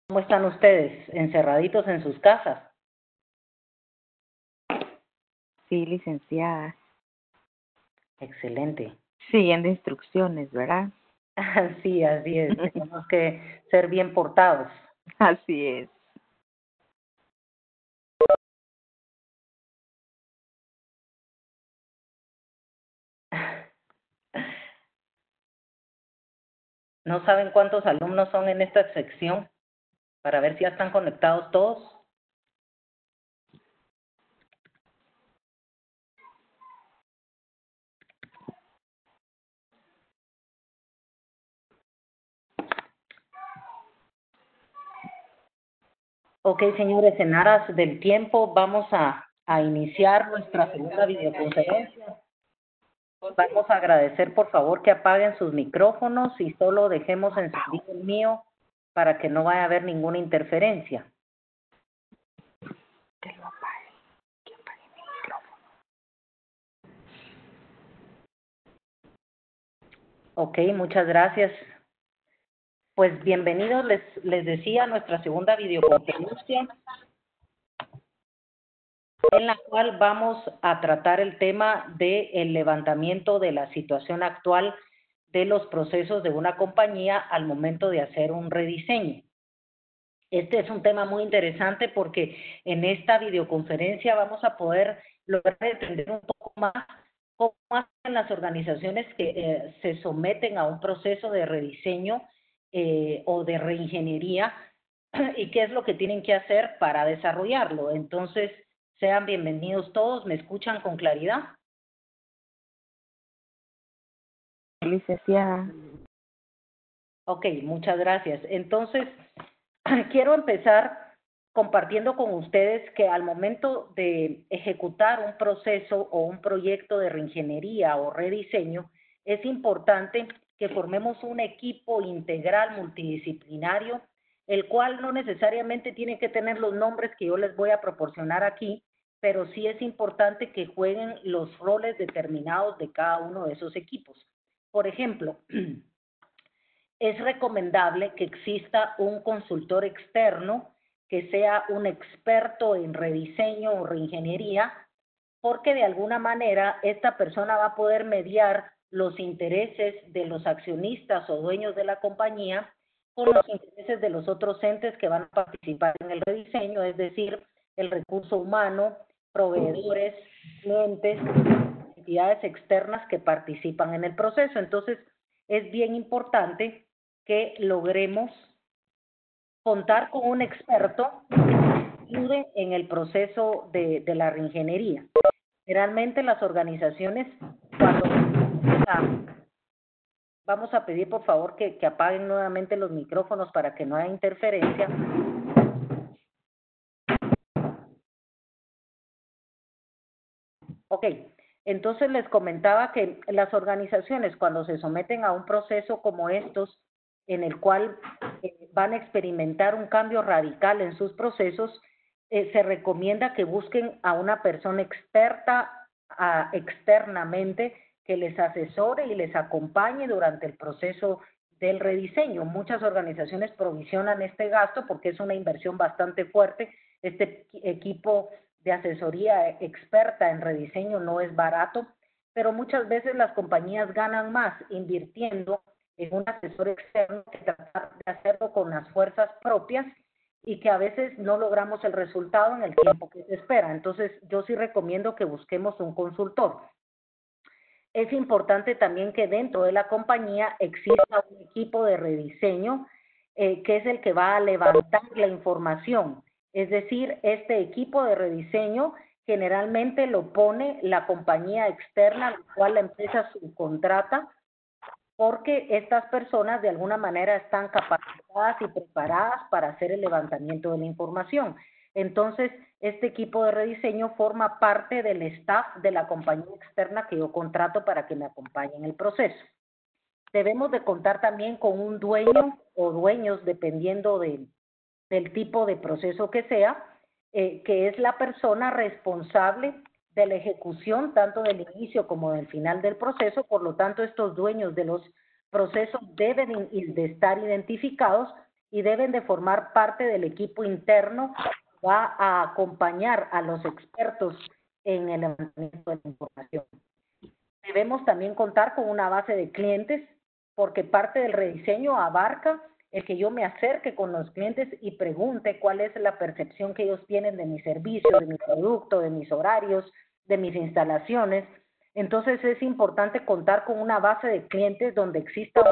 ¿Cómo están ustedes? ¿Encerraditos en sus casas? Sí, licenciada. Excelente. Siguiendo instrucciones, ¿verdad? Sí, así es. Tenemos que ser bien portados. Así es. ¿No saben cuántos alumnos son en esta sección? Para ver si ya están conectados todos. Ok, señores, en aras del tiempo vamos a iniciar nuestra segunda videoconferencia. Vamos a agradecer, por favor, que apaguen sus micrófonos y solo dejemos encendido el mío para que no vaya a haber ninguna interferencia. Que lo apague. Que apague mi micrófono. Ok, muchas gracias. Pues bienvenidos, les decía, a nuestra segunda videoconferencia, en la cual vamos a tratar el tema del levantamiento de la situación actual de los procesos de una compañía al momento de hacer un rediseño. Este es un tema muy interesante porque en esta videoconferencia vamos a poder lograr entender un poco más cómo hacen las organizaciones que se someten a un proceso de rediseño o de reingeniería y qué es lo que tienen que hacer para desarrollarlo. Entonces, sean bienvenidos todos. ¿Me escuchan con claridad? Licenciada. Ok, muchas gracias. Entonces, quiero empezar compartiendo con ustedes que al momento de ejecutar un proceso o un proyecto de reingeniería o rediseño, es importante que formemos un equipo integral multidisciplinario, el cual no necesariamente tiene que tener los nombres que yo les voy a proporcionar aquí, pero sí es importante que jueguen los roles determinados de cada uno de esos equipos. Por ejemplo, es recomendable que exista un consultor externo que sea un experto en rediseño o reingeniería, porque de alguna manera esta persona va a poder mediar los intereses de los accionistas o dueños de la compañía con los intereses de los otros entes que van a participar en el rediseño, es decir, el recurso humano, proveedores, clientes, entidades externas que participan en el proceso. Entonces, es bien importante que logremos contar con un experto que ayude en el proceso de la reingeniería. Generalmente las organizaciones, cuando vamos a pedir por favor que apaguen nuevamente los micrófonos para que no haya interferencia. Ok, entonces les comentaba que las organizaciones cuando se someten a un proceso como estos, en el cual van a experimentar un cambio radical en sus procesos, se recomienda que busquen a una persona experta externamente que les asesore y les acompañe durante el proceso del rediseño. Muchas organizaciones provisionan este gasto porque es una inversión bastante fuerte. Este equipo de asesoría experta en rediseño no es barato, pero muchas veces las compañías ganan más invirtiendo en un asesor externo que tratar de hacerlo con las fuerzas propias y que a veces no logramos el resultado en el tiempo que se espera. Entonces, yo sí recomiendo que busquemos un consultor. Es importante también que dentro de la compañía exista un equipo de rediseño que es el que va a levantar la información. Es decir, este equipo de rediseño generalmente lo pone la compañía externa, la cual la empresa subcontrata, porque estas personas de alguna manera están capacitadas y preparadas para hacer el levantamiento de la información. Entonces, este equipo de rediseño forma parte del staff de la compañía externa que yo contrato para que me acompañe en el proceso. Debemos de contar también con un dueño o dueños, dependiendo del tipo de proceso que sea, que es la persona responsable de la ejecución tanto del inicio como del final del proceso. Por lo tanto, estos dueños de los procesos deben de estar identificados y deben de formar parte del equipo interno que va a acompañar a los expertos en el levantamiento de la información. Debemos también contar con una base de clientes, porque parte del rediseño abarca el que yo me acerque con los clientes y pregunte cuál es la percepción que ellos tienen de mi servicio, de mi producto, de mis horarios, de mis instalaciones. Entonces es importante contar con una base de clientes donde exista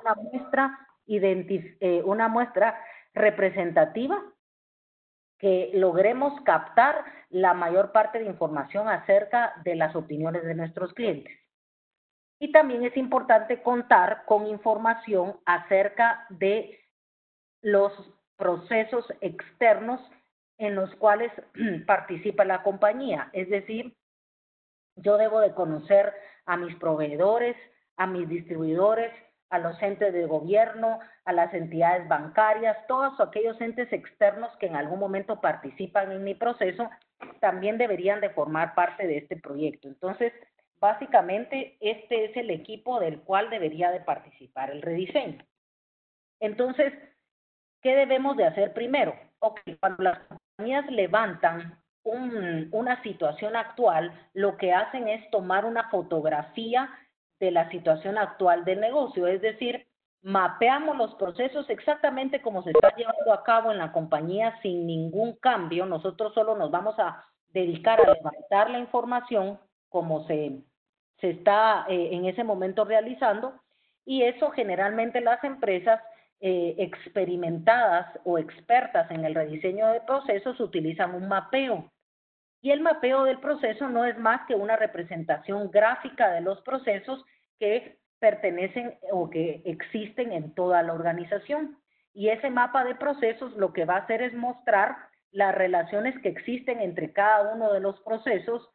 una muestra representativa, que logremos captar la mayor parte de información acerca de las opiniones de nuestros clientes. Y también es importante contar con información acerca de los procesos externos en los cuales participa la compañía. Es decir, yo debo de conocer a mis proveedores, a mis distribuidores, a los entes de gobierno, a las entidades bancarias, todos aquellos entes externos que en algún momento participan en mi proceso, también deberían de formar parte de este proyecto. Entonces, básicamente, este es el equipo del cual debería de participar el rediseño. Entonces, ¿qué debemos de hacer primero? Cuando las compañías levantan una situación actual, lo que hacen es tomar una fotografía de la situación actual del negocio, es decir, mapeamos los procesos exactamente como se está llevando a cabo en la compañía sin ningún cambio. Nosotros solo nos vamos a dedicar a levantar la información como se está en ese momento realizando, y eso generalmente las empresas experimentadas o expertas en el rediseño de procesos utilizan un mapeo. Y el mapeo del proceso no es más que una representación gráfica de los procesos que pertenecen o que existen en toda la organización. Y ese mapa de procesos lo que va a hacer es mostrar las relaciones que existen entre cada uno de los procesos,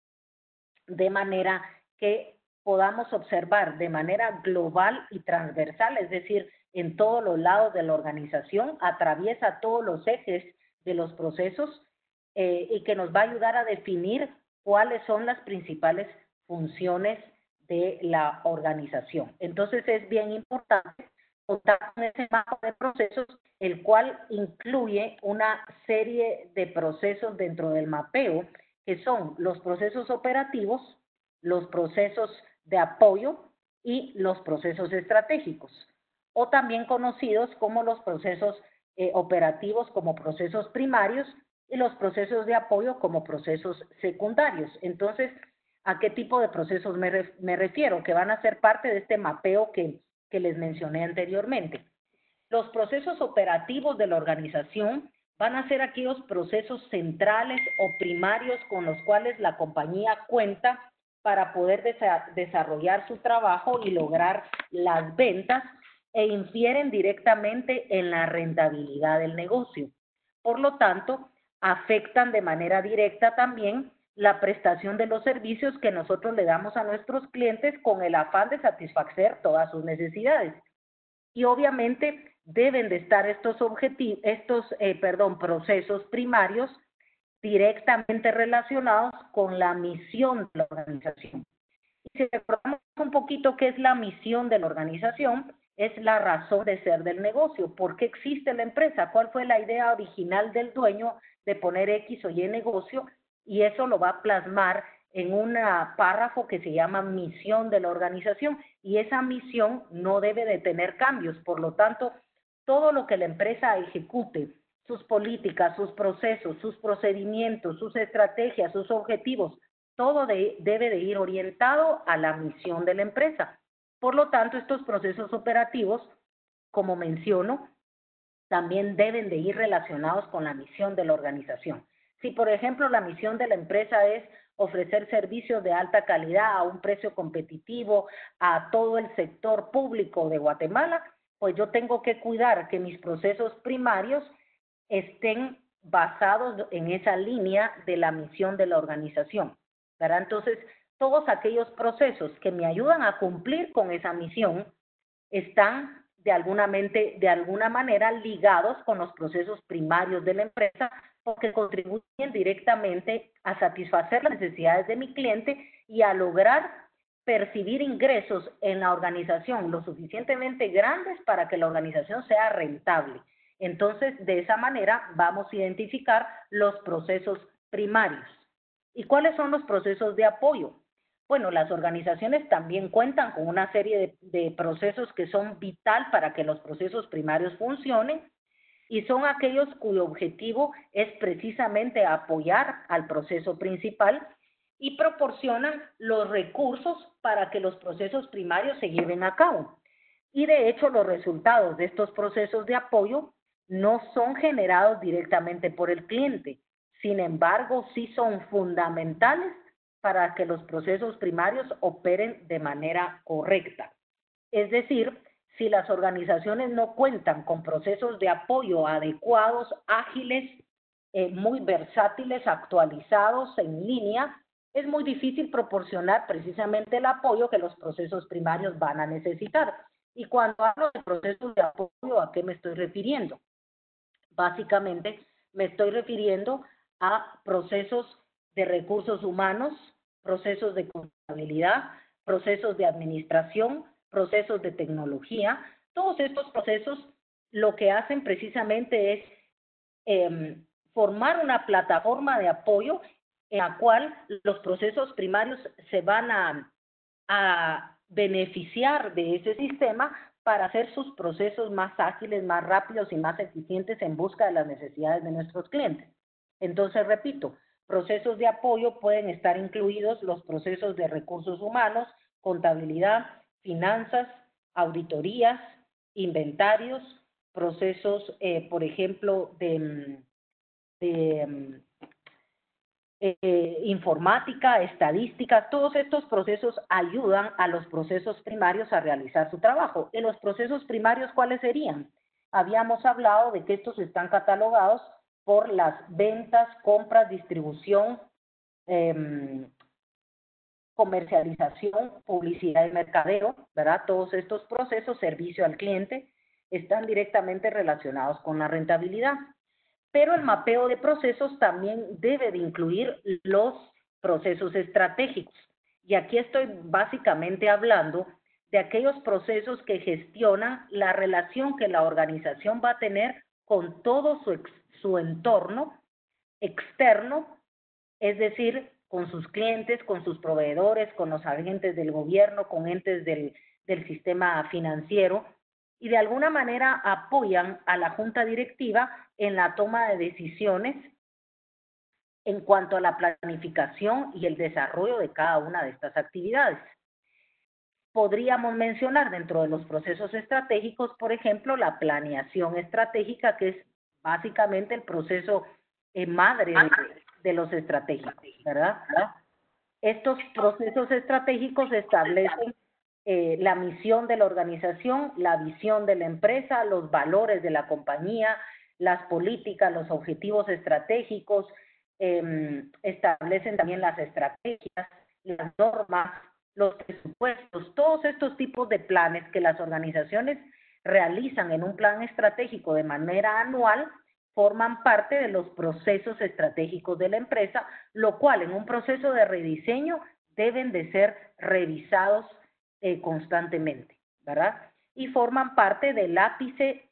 de manera que podamos observar de manera global y transversal, es decir, en todos los lados de la organización, atraviesa todos los ejes de los procesos, y que nos va a ayudar a definir cuáles son las principales funciones de la organización. Entonces es bien importante contar con ese mapa de procesos, el cual incluye una serie de procesos dentro del mapeo, que son los procesos operativos, los procesos de apoyo y los procesos estratégicos, o también conocidos como los procesos operativos como procesos primarios y los procesos de apoyo como procesos secundarios. Entonces, ¿a qué tipo de procesos me refiero? Que van a ser parte de este mapeo que les mencioné anteriormente. Los procesos operativos de la organización van a ser aquellos procesos centrales o primarios con los cuales la compañía cuenta para poder desarrollar su trabajo y lograr las ventas, e infieren directamente en la rentabilidad del negocio. Por lo tanto, afectan de manera directa también la prestación de los servicios que nosotros le damos a nuestros clientes con el afán de satisfacer todas sus necesidades. Y obviamente deben de estar estos procesos primarios directamente relacionados con la misión de la organización. Y si recordamos un poquito qué es la misión de la organización, es la razón de ser del negocio. ¿Por qué existe la empresa? ¿Cuál fue la idea original del dueño de poner X o Y negocio? Y eso lo va a plasmar en un párrafo que se llama misión de la organización, y esa misión no debe de tener cambios. Por lo tanto, todo lo que la empresa ejecute, sus políticas, sus procesos, sus procedimientos, sus estrategias, sus objetivos, todo debe de ir orientado a la misión de la empresa. Por lo tanto, estos procesos operativos, como menciono, también deben de ir relacionados con la misión de la organización. Si, por ejemplo, la misión de la empresa es ofrecer servicios de alta calidad a un precio competitivo a todo el sector público de Guatemala, pues yo tengo que cuidar que mis procesos primarios estén basados en esa línea de la misión de la organización, ¿verdad? Entonces, todos aquellos procesos que me ayudan a cumplir con esa misión están de alguna manera ligados con los procesos primarios de la empresa, porque contribuyen directamente a satisfacer las necesidades de mi cliente y a lograr percibir ingresos en la organización lo suficientemente grandes para que la organización sea rentable. Entonces, de esa manera vamos a identificar los procesos primarios. ¿Y cuáles son los procesos de apoyo? Bueno, las organizaciones también cuentan con una serie de procesos que son vital para que los procesos primarios funcionen y son aquellos cuyo objetivo es precisamente apoyar al proceso principal y proporcionan los recursos para que los procesos primarios se lleven a cabo. Y de hecho, los resultados de estos procesos de apoyo no son generados directamente por el cliente. Sin embargo, sí son fundamentales para que los procesos primarios operen de manera correcta. Es decir, si las organizaciones no cuentan con procesos de apoyo adecuados, ágiles, muy versátiles, actualizados, en línea, es muy difícil proporcionar precisamente el apoyo que los procesos primarios van a necesitar. Y cuando hablo de procesos de apoyo, ¿a qué me estoy refiriendo? Básicamente, me estoy refiriendo a procesos de recursos humanos, procesos de contabilidad, procesos de administración, procesos de tecnología. Todos estos procesos lo que hacen precisamente es formar una plataforma de apoyo en la cual los procesos primarios se van a beneficiar de ese sistema para hacer sus procesos más ágiles, más rápidos y más eficientes en busca de las necesidades de nuestros clientes. Entonces, repito, procesos de apoyo pueden estar incluidos los procesos de recursos humanos, contabilidad, finanzas, auditorías, inventarios, procesos, por ejemplo, de informática, estadística. Todos estos procesos ayudan a los procesos primarios a realizar su trabajo. ¿En los procesos primarios cuáles serían? Habíamos hablado de que estos están catalogados por las ventas, compras, distribución, comercialización, publicidad y mercadeo, ¿verdad? Todos estos procesos, servicio al cliente, están directamente relacionados con la rentabilidad. Pero el mapeo de procesos también debe de incluir los procesos estratégicos. Y aquí estoy básicamente hablando de aquellos procesos que gestionan la relación que la organización va a tener con todo su entorno externo, es decir, con sus clientes, con sus proveedores, con los agentes del gobierno, con entes del sistema financiero, y de alguna manera apoyan a la junta directiva en la toma de decisiones en cuanto a la planificación y el desarrollo de cada una de estas actividades. Podríamos mencionar dentro de los procesos estratégicos, por ejemplo, la planeación estratégica, que es básicamente el proceso madre de los estratégicos, ¿verdad? Estos procesos estratégicos establecen la misión de la organización, la visión de la empresa, los valores de la compañía, las políticas, los objetivos estratégicos, establecen también las estrategias, las normas, los presupuestos, todos estos tipos de planes que las organizaciones realizan en un plan estratégico de manera anual forman parte de los procesos estratégicos de la empresa, lo cual en un proceso de rediseño deben de ser revisados constantemente, ¿verdad? Y forman parte del ápice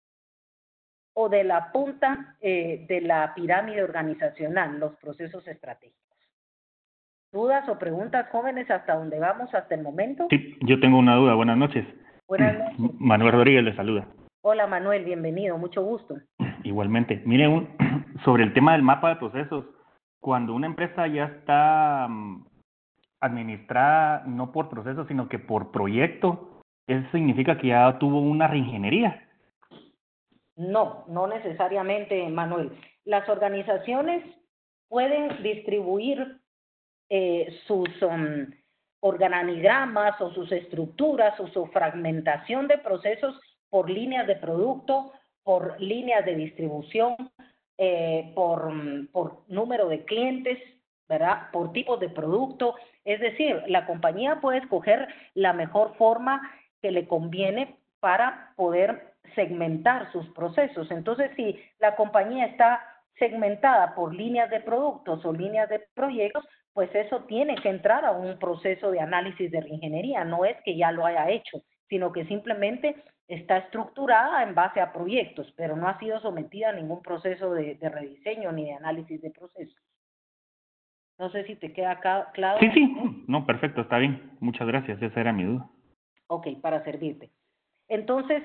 o de la punta de la pirámide organizacional, los procesos estratégicos. ¿Dudas o preguntas, jóvenes, hasta dónde vamos hasta el momento? Sí, yo tengo una duda. Buenas noches. Buenas noches. Manuel Rodríguez le saluda. Hola, Manuel, bienvenido, mucho gusto. Igualmente. Mire, sobre el tema del mapa de procesos, cuando una empresa ya está administrada no por procesos, sino que por proyecto, ¿eso significa que ya tuvo una reingeniería? No, no necesariamente, Manuel. Las organizaciones pueden distribuir sus organigramas o sus estructuras o su fragmentación de procesos por líneas de producto, por líneas de distribución, por número de clientes, ¿verdad? Por tipos de producto. Es decir, la compañía puede escoger la mejor forma que le conviene para poder segmentar sus procesos. Entonces, si la compañía está segmentada por líneas de productos o líneas de proyectos, pues eso tiene que entrar a un proceso de análisis de reingeniería. No es que ya lo haya hecho, sino que simplemente está estructurada en base a proyectos, pero no ha sido sometida a ningún proceso de rediseño ni de análisis de procesos. No sé si te queda claro. Sí, sí, no, perfecto, está bien. Muchas gracias, esa era mi duda. Ok, para servirte. Entonces,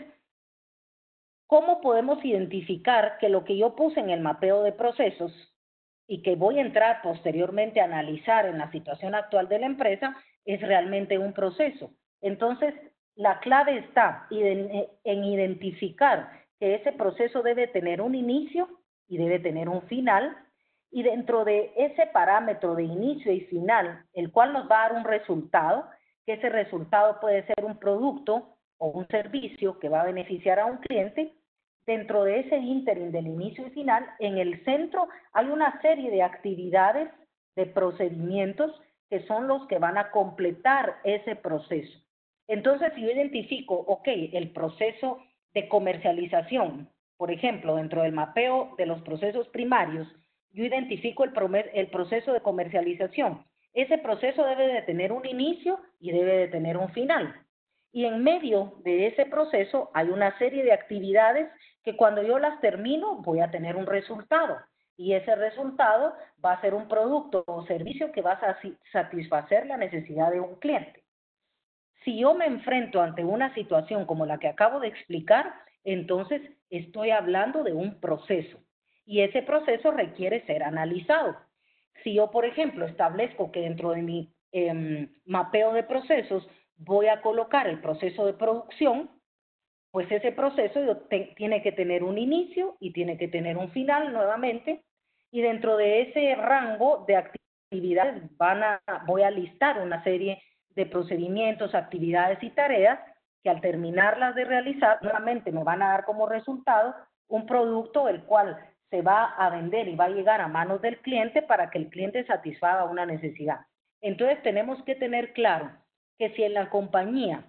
¿cómo podemos identificar que lo que yo puse en el mapeo de procesos y que voy a entrar posteriormente a analizar en la situación actual de la empresa es realmente un proceso? Entonces, la clave está en identificar que ese proceso debe tener un inicio y debe tener un final, y dentro de ese parámetro de inicio y final, el cual nos va a dar un resultado, que ese resultado puede ser un producto o un servicio que va a beneficiar a un cliente. Dentro de ese ínterin del inicio y final, en el centro hay una serie de actividades, de procedimientos, que son los que van a completar ese proceso. Entonces, si yo identifico, ok, el proceso de comercialización, por ejemplo, dentro del mapeo de los procesos primarios, yo identifico el proceso de comercialización. Ese proceso debe de tener un inicio y debe de tener un final. Y en medio de ese proceso hay una serie de actividades que cuando yo las termino voy a tener un resultado. Y ese resultado va a ser un producto o servicio que va a satisfacer la necesidad de un cliente. Si yo me enfrento ante una situación como la que acabo de explicar, entonces estoy hablando de un proceso. Y ese proceso requiere ser analizado. Si yo, por ejemplo, establezco que dentro de mi mapeo de procesos voy a colocar el proceso de producción, pues ese proceso tiene que tener un inicio y tiene que tener un final nuevamente, y dentro de ese rango de actividades voy a listar una serie de procedimientos, actividades y tareas que al terminarlas de realizar, nuevamente me van a dar como resultado un producto el cual se va a vender y va a llegar a manos del cliente para que el cliente satisfaga una necesidad. Entonces tenemos que tener claro que si en la compañía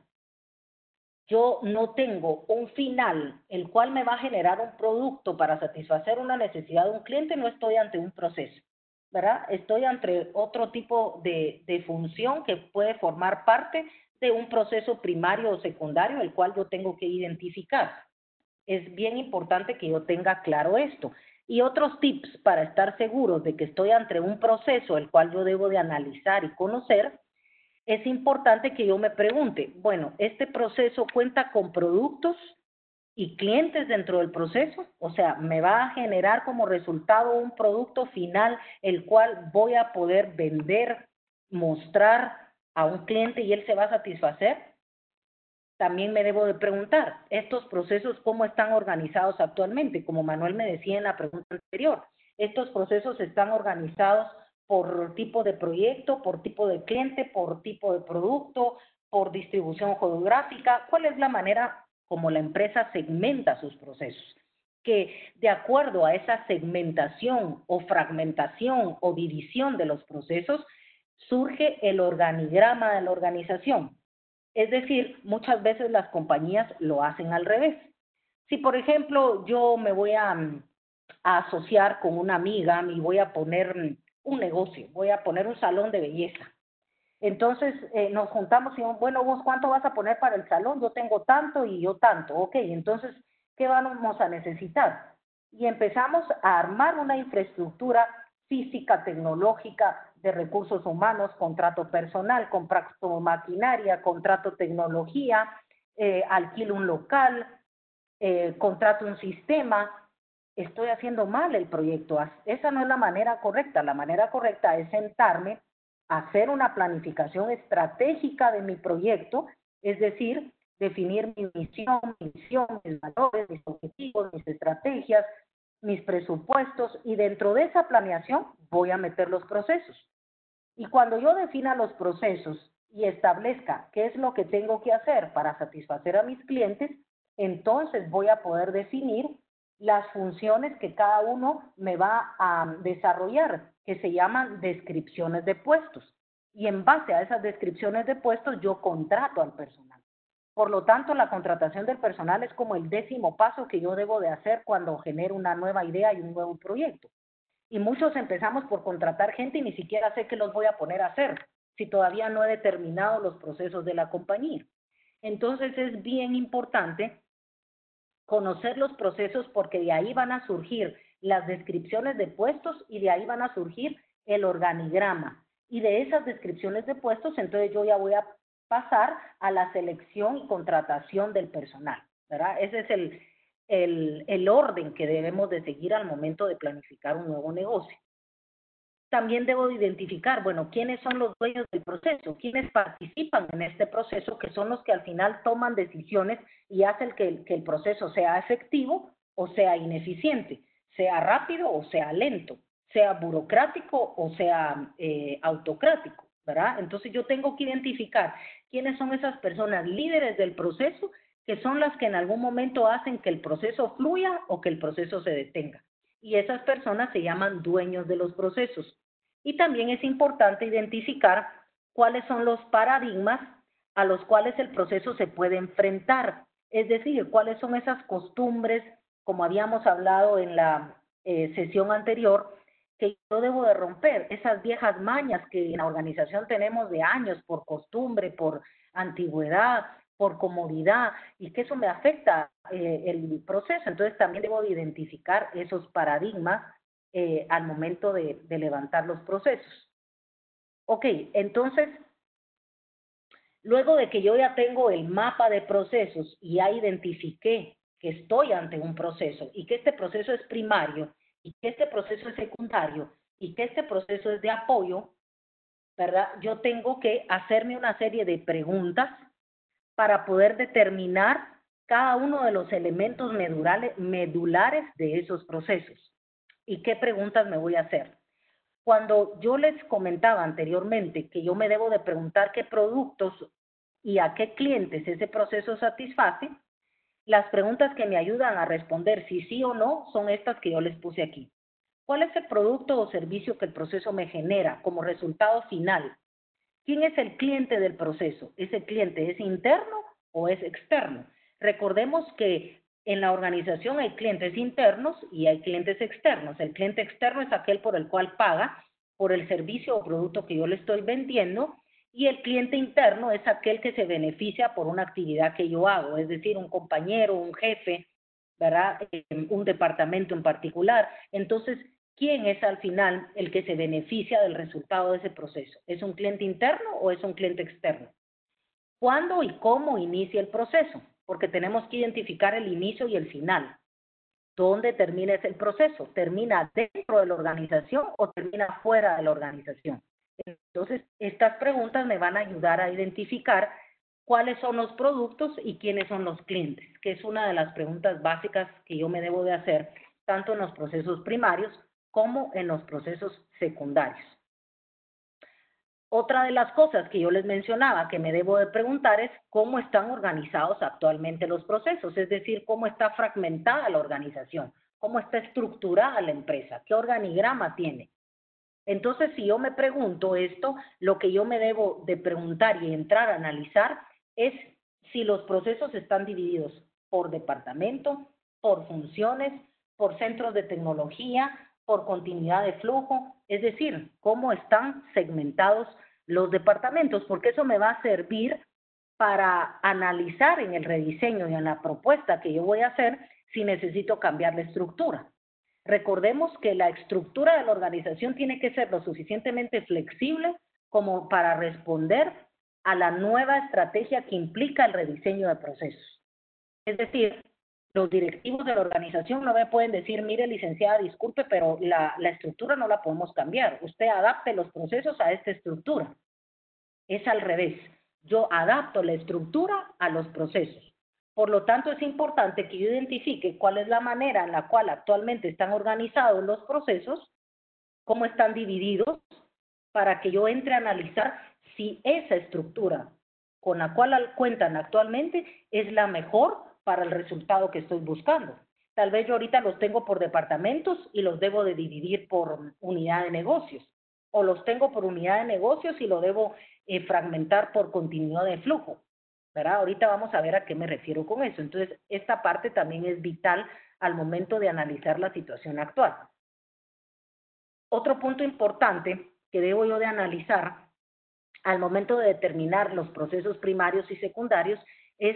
yo no tengo un final el cual me va a generar un producto para satisfacer una necesidad de un cliente, no estoy ante un proceso, ¿verdad? Estoy ante otro tipo de función que puede formar parte de un proceso primario o secundario, el cual yo tengo que identificar. Es bien importante que yo tenga claro esto. Y otros tips para estar seguros de que estoy ante un proceso el cual yo debo de analizar y conocer. Es importante que yo me pregunte, bueno, ¿este proceso cuenta con productos y clientes dentro del proceso? O sea, ¿me va a generar como resultado un producto final el cual voy a poder vender, mostrar a un cliente y él se va a satisfacer? También me debo de preguntar, ¿estos procesos cómo están organizados actualmente? Como Manuel me decía en la pregunta anterior, ¿estos procesos están organizados por tipo de proyecto, por tipo de cliente, por tipo de producto, por distribución geográfica? ¿Cuál es la manera como la empresa segmenta sus procesos? Que de acuerdo a esa segmentación o fragmentación o división de los procesos, surge el organigrama de la organización. Es decir, muchas veces las compañías lo hacen al revés. Si, por ejemplo, yo me voy a asociar con una amiga y voy a poner un negocio, voy a poner un salón de belleza. Entonces nos juntamos y bueno, vos cuánto vas a poner para el salón, yo tengo tanto y yo tanto, ok, entonces, ¿qué vamos a necesitar? Y empezamos a armar una infraestructura física, tecnológica, de recursos humanos, contrato personal, contrato maquinaria, contrato tecnología, alquilo un local, contrato un sistema. Estoy haciendo mal el proyecto. Esa no es la manera correcta. La manera correcta es sentarme, hacer una planificación estratégica de mi proyecto, es decir, definir mi misión, mis valores, mis objetivos, mis estrategias, mis presupuestos, y dentro de esa planeación voy a meter los procesos. Y cuando yo defina los procesos y establezca qué es lo que tengo que hacer para satisfacer a mis clientes, entonces voy a poder definir las funciones que cada uno me va a desarrollar, que se llaman descripciones de puestos. Y en base a esas descripciones de puestos yo contrato al personal. Por lo tanto, la contratación del personal es como el 10º paso que yo debo de hacer cuando genero una nueva idea y un nuevo proyecto. Y muchos empezamos por contratar gente y ni siquiera sé qué los voy a poner a hacer si todavía no he determinado los procesos de la compañía. Entonces es bien importante conocer los procesos porque de ahí van a surgir las descripciones de puestos y de ahí van a surgir el organigrama. Y de esas descripciones de puestos, entonces yo ya voy a pasar a la selección y contratación del personal, ¿verdad? Ese es el orden que debemos de seguir al momento de planificar un nuevo negocio. También debo identificar, bueno, quiénes son los dueños del proceso, quiénes participan en este proceso, que son los que al final toman decisiones y hacen que el proceso sea efectivo o sea ineficiente, sea rápido o sea lento, sea burocrático o sea autocrático, ¿verdad? Entonces yo tengo que identificar quiénes son esas personas líderes del proceso, que son las que en algún momento hacen que el proceso fluya o que el proceso se detenga. Y esas personas se llaman dueños de los procesos. Y también es importante identificar cuáles son los paradigmas a los cuales el proceso se puede enfrentar. Es decir, cuáles son esas costumbres, como habíamos hablado en la sesión anterior, que yo debo de romper, esas viejas mañas que en la organización tenemos de años por costumbre, por antigüedad, por comodidad, y que eso me afecta el proceso. Entonces también debo de identificar esos paradigmas al momento de levantar los procesos. Ok, entonces, luego de que yo ya tengo el mapa de procesos y ya identifiqué que estoy ante un proceso y que este proceso es primario y que este proceso es secundario y que este proceso es de apoyo, ¿verdad? Yo tengo que hacerme una serie de preguntas para poder determinar cada uno de los elementos medulares de esos procesos. ¿Y qué preguntas me voy a hacer? Cuando yo les comentaba anteriormente que yo me debo de preguntar qué productos y a qué clientes ese proceso satisface, las preguntas que me ayudan a responder si sí o no son estas que yo les puse aquí. ¿Cuál es el producto o servicio que el proceso me genera como resultado final? ¿Quién es el cliente del proceso? ¿Ese cliente es interno o es externo? Recordemos que en la organización hay clientes internos y hay clientes externos. El cliente externo es aquel por el cual paga por el servicio o producto que yo le estoy vendiendo, y el cliente interno es aquel que se beneficia por una actividad que yo hago, es decir, un compañero, un jefe, ¿verdad? Un departamento en particular. Entonces, ¿quién es al final el que se beneficia del resultado de ese proceso? ¿Es un cliente interno o es un cliente externo? ¿Cuándo y cómo inicia el proceso? Porque tenemos que identificar el inicio y el final. ¿Dónde termina ese proceso? ¿Termina dentro de la organización o termina fuera de la organización? Entonces, estas preguntas me van a ayudar a identificar cuáles son los productos y quiénes son los clientes, que es una de las preguntas básicas que yo me debo de hacer, tanto en los procesos primarios como en los procesos secundarios. Otra de las cosas que yo les mencionaba que me debo de preguntar es cómo están organizados actualmente los procesos, es decir, cómo está fragmentada la organización, cómo está estructurada la empresa, qué organigrama tiene. Entonces, si yo me pregunto esto, lo que yo me debo de preguntar y entrar a analizar es si los procesos están divididos por departamento, por funciones, por centros de tecnología, por continuidad de flujo, es decir, cómo están segmentados los departamentos, porque eso me va a servir para analizar en el rediseño y en la propuesta que yo voy a hacer si necesito cambiar la estructura. Recordemos que la estructura de la organización tiene que ser lo suficientemente flexible como para responder a la nueva estrategia que implica el rediseño de procesos. Es decir, los directivos de la organización no me pueden decir, mire, licenciada, disculpe, pero la estructura no la podemos cambiar. Usted adapte los procesos a esta estructura. Es al revés. Yo adapto la estructura a los procesos. Por lo tanto, es importante que yo identifique cuál es la manera en la cual actualmente están organizados los procesos, cómo están divididos, para que yo entre a analizar si esa estructura con la cual cuentan actualmente es la mejor para el resultado que estoy buscando. Tal vez yo ahorita los tengo por departamentos y los debo de dividir por unidad de negocios, o los tengo por unidad de negocios y lo debo fragmentar por continuidad de flujo, ¿verdad? Ahorita vamos a ver a qué me refiero con eso. Entonces, esta parte también es vital al momento de analizar la situación actual. Otro punto importante que debo yo de analizar al momento de determinar los procesos primarios y secundarios es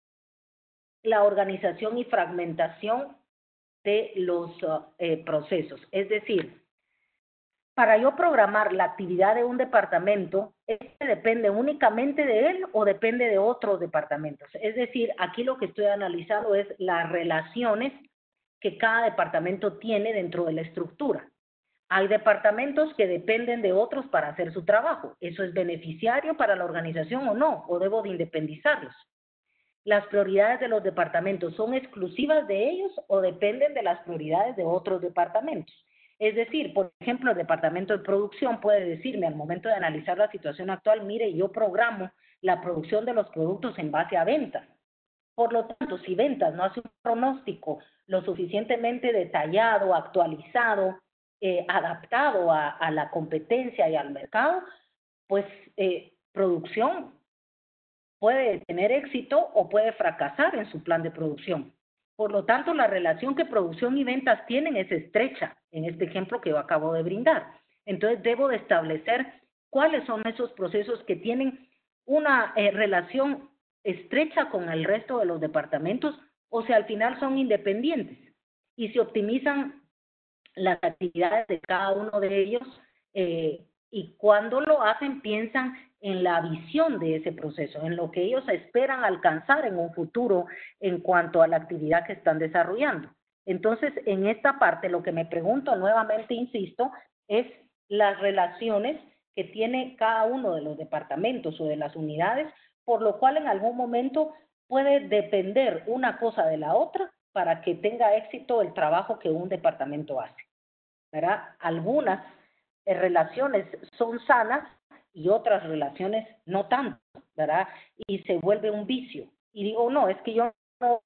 la organización y fragmentación de los procesos. Es decir, para yo programar la actividad de un departamento, este depende únicamente de él o depende de otros departamentos. Es decir, aquí lo que estoy analizando es las relaciones que cada departamento tiene dentro de la estructura. Hay departamentos que dependen de otros para hacer su trabajo. ¿Eso es beneficiario para la organización o no? ¿O debo de independizarlos? ¿Las prioridades de los departamentos son exclusivas de ellos o dependen de las prioridades de otros departamentos? Es decir, por ejemplo, el departamento de producción puede decirme al momento de analizar la situación actual, mire, yo programo la producción de los productos en base a ventas. Por lo tanto, si ventas no hace un pronóstico lo suficientemente detallado, actualizado, adaptado a la competencia y al mercado, pues producción puede tener éxito o puede fracasar en su plan de producción. Por lo tanto, la relación que producción y ventas tienen es estrecha, en este ejemplo que yo acabo de brindar. Entonces, debo de establecer cuáles son esos procesos que tienen una relación estrecha con el resto de los departamentos o si al final son independientes y se optimizan las actividades de cada uno de ellos y cuando lo hacen piensan en la visión de ese proceso, en lo que ellos esperan alcanzar en un futuro en cuanto a la actividad que están desarrollando. Entonces, en esta parte, lo que me pregunto nuevamente, insisto, es las relaciones que tiene cada uno de los departamentos o de las unidades, por lo cual en algún momento puede depender una cosa de la otra para que tenga éxito el trabajo que un departamento hace, ¿verdad? Algunas relaciones son sanas y otras relaciones no tanto, ¿verdad? Y se vuelve un vicio. Y digo, no, es que yo no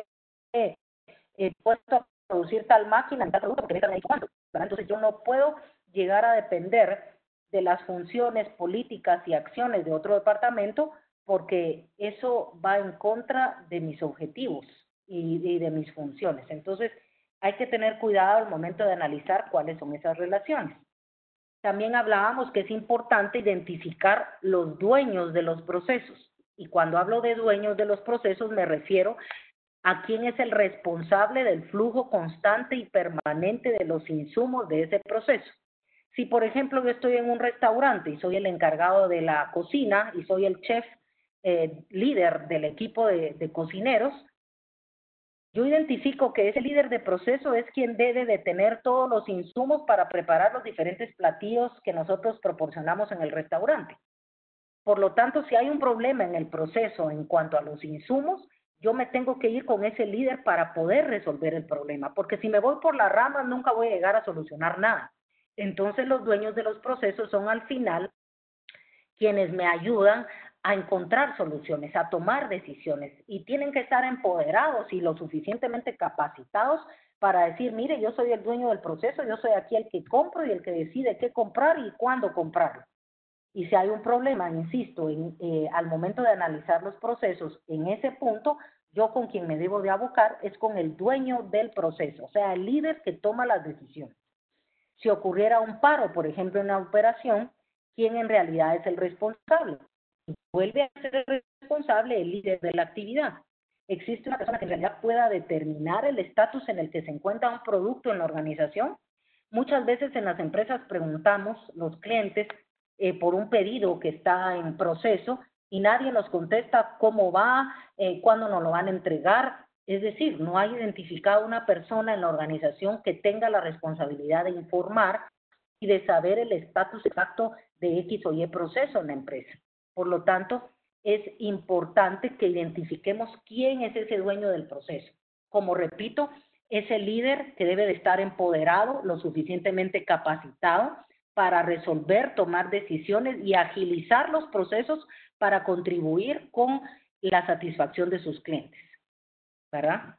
he puesto a producir tal máquina en tal producto porque necesitan cuánto, ¿verdad? Entonces yo no puedo llegar a depender de las funciones políticas y acciones de otro departamento porque eso va en contra de mis objetivos y de mis funciones. Entonces hay que tener cuidado al momento de analizar cuáles son esas relaciones. También hablábamos que es importante identificar los dueños de los procesos. Y cuando hablo de dueños de los procesos me refiero a quién es el responsable del flujo constante y permanente de los insumos de ese proceso. Si, por ejemplo, yo estoy en un restaurante y soy el encargado de la cocina y soy el chef líder del equipo de cocineros, yo identifico que ese líder de proceso es quien debe de tener todos los insumos para preparar los diferentes platillos que nosotros proporcionamos en el restaurante. Por lo tanto, si hay un problema en el proceso en cuanto a los insumos, yo me tengo que ir con ese líder para poder resolver el problema, porque si me voy por las ramas nunca voy a llegar a solucionar nada. Entonces los dueños de los procesos son al final quienes me ayudan a encontrar soluciones, a tomar decisiones y tienen que estar empoderados y lo suficientemente capacitados para decir, mire, yo soy el dueño del proceso, yo soy aquí el que compro y el que decide qué comprar y cuándo comprarlo. Y si hay un problema, insisto, al momento de analizar los procesos, en ese punto, yo con quien me debo de abocar es con el dueño del proceso, o sea, el líder que toma las decisiones. Si ocurriera un paro, por ejemplo, en la operación, ¿quién en realidad es el responsable? Vuelve a ser el responsable el líder de la actividad. ¿Existe una persona que en realidad pueda determinar el estatus en el que se encuentra un producto en la organización? Muchas veces en las empresas preguntamos, los clientes, por un pedido que está en proceso y nadie nos contesta cómo va, cuándo nos lo van a entregar. Es decir, no hay identificado una persona en la organización que tenga la responsabilidad de informar y de saber el estatus exacto de X o Y proceso en la empresa. Por lo tanto, es importante que identifiquemos quién es ese dueño del proceso. Como repito, es el líder que debe de estar empoderado, lo suficientemente capacitado para resolver, tomar decisiones y agilizar los procesos para contribuir con la satisfacción de sus clientes, ¿verdad?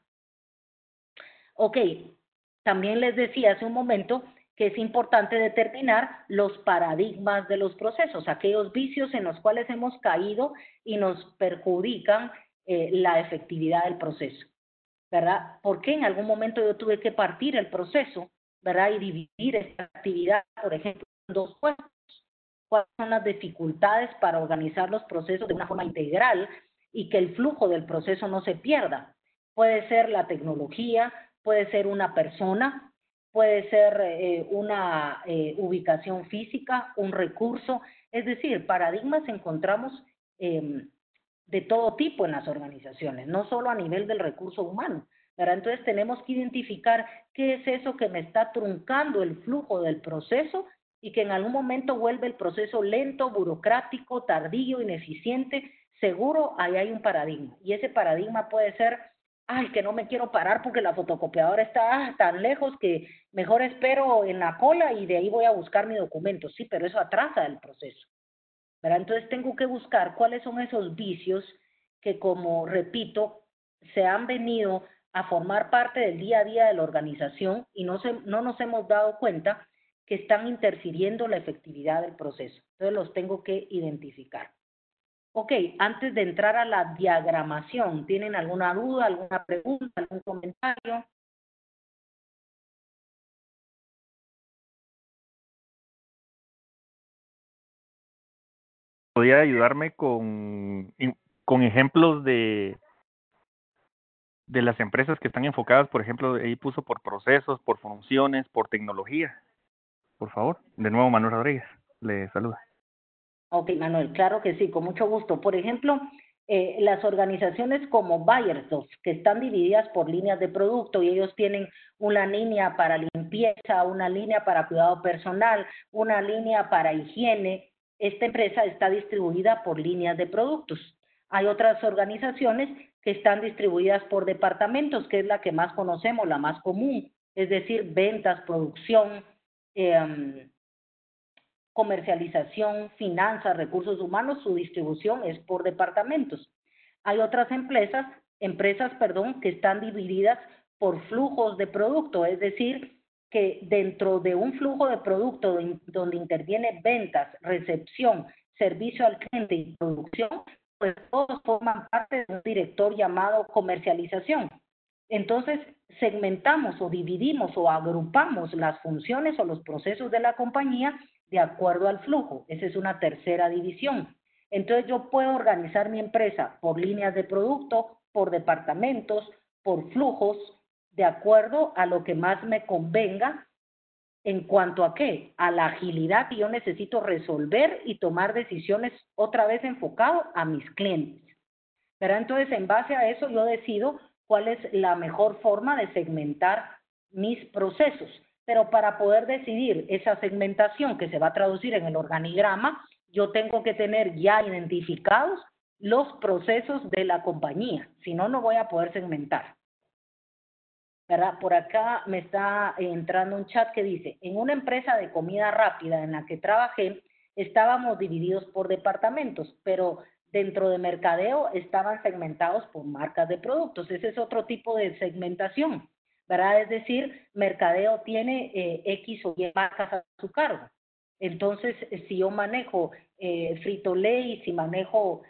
Ok, también les decía hace un momento que es importante determinar los paradigmas de los procesos, aquellos vicios en los cuales hemos caído y nos perjudican la efectividad del proceso, ¿verdad? Porque en algún momento yo tuve que partir el proceso, ¿verdad? Y dividir esta actividad, por ejemplo, en dos puestos. ¿Cuáles son las dificultades para organizar los procesos de una forma integral y que el flujo del proceso no se pierda. Puede ser la tecnología, puede ser una persona, puede ser una ubicación física, un recurso. Es decir, paradigmas encontramos de todo tipo en las organizaciones, no solo a nivel del recurso humano, ¿verdad? Entonces tenemos que identificar qué es eso que me está truncando el flujo del proceso y que en algún momento vuelve el proceso lento, burocrático, tardío, ineficiente. Seguro ahí hay un paradigma, y ese paradigma puede ser: ay, que no me quiero parar porque la fotocopiadora está tan lejos que mejor espero en la cola y de ahí voy a buscar mi documento. Sí, pero eso atrasa el proceso, ¿verdad? Entonces tengo que buscar cuáles son esos vicios que, como repito, se han venido a formar parte del día a día de la organización y no nos hemos dado cuenta que están interfiriendo la efectividad del proceso. Entonces los tengo que identificar. Ok, antes de entrar a la diagramación, ¿tienen alguna duda, alguna pregunta, algún comentario? ¿Podría ayudarme con ejemplos de las empresas que están enfocadas, por ejemplo, ahí puso por procesos, por funciones, por tecnología? Por favor. De nuevo, Manuel Rodríguez le saluda. Ok, Manuel, claro que sí, con mucho gusto. Por ejemplo, las organizaciones como Bayersdorf, que están divididas por líneas de producto, y ellos tienen una línea para limpieza, una línea para cuidado personal, una línea para higiene. Esta empresa está distribuida por líneas de productos. Hay otras organizaciones que están distribuidas por departamentos, que es la que más conocemos, la más común, es decir, ventas, producción, comercialización, finanzas, recursos humanos. Su distribución es por departamentos. Hay otras empresas, que están divididas por flujos de producto, es decir, que dentro de un flujo de producto donde interviene ventas, recepción, servicio al cliente y producción, pues todos forman parte de un director llamado comercialización. Entonces, segmentamos o dividimos o agrupamos las funciones o los procesos de la compañía de acuerdo al flujo. Esa es una tercera división. Entonces, yo puedo organizar mi empresa por líneas de producto, por departamentos, por flujos, de acuerdo a lo que más me convenga. ¿En cuanto a qué? A la agilidad que yo necesito resolver y tomar decisiones otra vez enfocado a mis clientes. ¿Verdad? Entonces, en base a eso, yo decido cuál es la mejor forma de segmentar mis procesos. Pero para poder decidir esa segmentación que se va a traducir en el organigrama, yo tengo que tener ya identificados los procesos de la compañía. Si no, no voy a poder segmentar. ¿Verdad? Por acá me está entrando un chat que dice: en una empresa de comida rápida en la que trabajé, estábamos divididos por departamentos, pero dentro de mercadeo estaban segmentados por marcas de productos. Ese es otro tipo de segmentación, ¿verdad? Es decir, mercadeo tiene X o Y marcas a su cargo. Entonces, si yo manejo Frito-Lay, si manejo,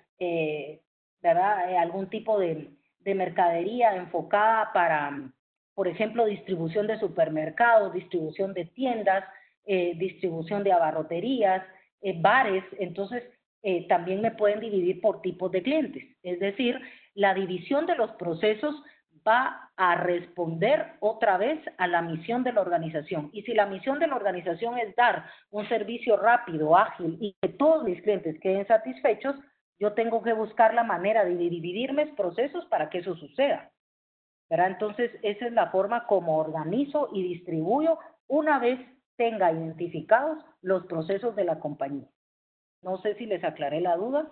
¿verdad? Algún tipo de mercadería enfocada para, por ejemplo, distribución de supermercados, distribución de tiendas, distribución de abarroterías, bares, entonces también me pueden dividir por tipos de clientes. Es decir, la división de los procesos va a responder otra vez a la misión de la organización. Y si la misión de la organización es dar un servicio rápido, ágil y que todos mis clientes queden satisfechos, yo tengo que buscar la manera de dividir mis procesos para que eso suceda, ¿verdad? Entonces, esa es la forma como organizo y distribuyo una vez tenga identificados los procesos de la compañía. No sé si les aclaré la duda.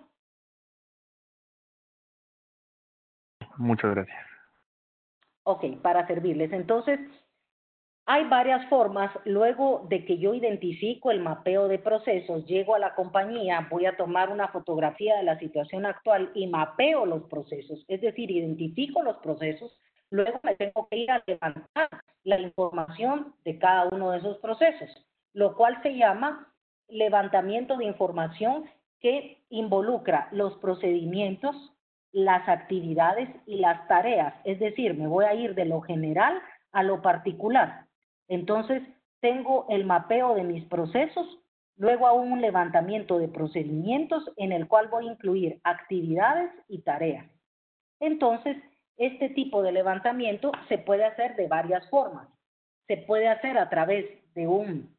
Muchas gracias. Ok, para servirles. Entonces, hay varias formas. Luego de que yo identifico el mapeo de procesos, llego a la compañía, voy a tomar una fotografía de la situación actual y mapeo los procesos, es decir, identifico los procesos. Luego me tengo que ir a levantar la información de cada uno de esos procesos, lo cual se llama levantamiento de información, que involucra los procedimientos, las actividades y las tareas. Es decir, me voy a ir de lo general a lo particular. Entonces, tengo el mapeo de mis procesos, Luego hago un levantamiento de procedimientos en el cual voy a incluir actividades y tareas. Entonces, este tipo de levantamiento se puede hacer de varias formas. Se puede hacer a través de un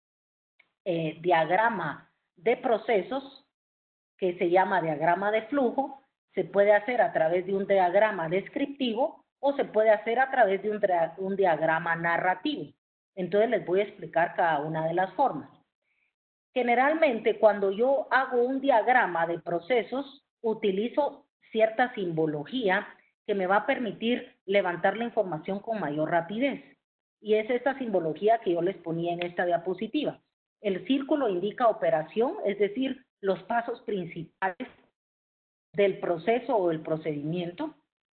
diagrama de procesos que se llama diagrama de flujo, se puede hacer a través de un diagrama descriptivo o se puede hacer a través de un diagrama narrativo. Entonces les voy a explicar cada una de las formas. Generalmente cuando yo hago un diagrama de procesos, utilizo cierta simbología que me va a permitir levantar la información con mayor rapidez. Y es esta simbología que yo les ponía en esta diapositiva. El círculo indica operación, es decir, los pasos principales del proceso o del procedimiento.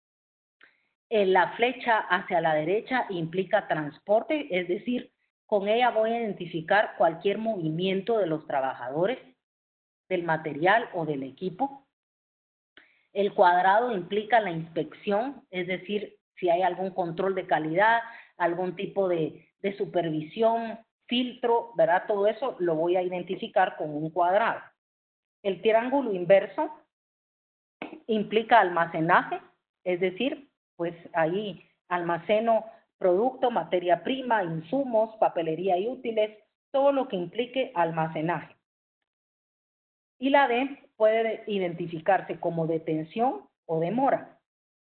La flecha hacia la derecha implica transporte, es decir, con ella voy a identificar cualquier movimiento de los trabajadores, del material o del equipo. El cuadrado implica la inspección, es decir, si hay algún control de calidad, algún tipo de supervisión, filtro, ¿verdad? Todo eso lo voy a identificar con un cuadrado. El triángulo inverso implica almacenaje, es decir, pues ahí almaceno producto, materia prima, insumos, papelería y útiles, todo lo que implique almacenaje. Y la D puede identificarse como detención o demora.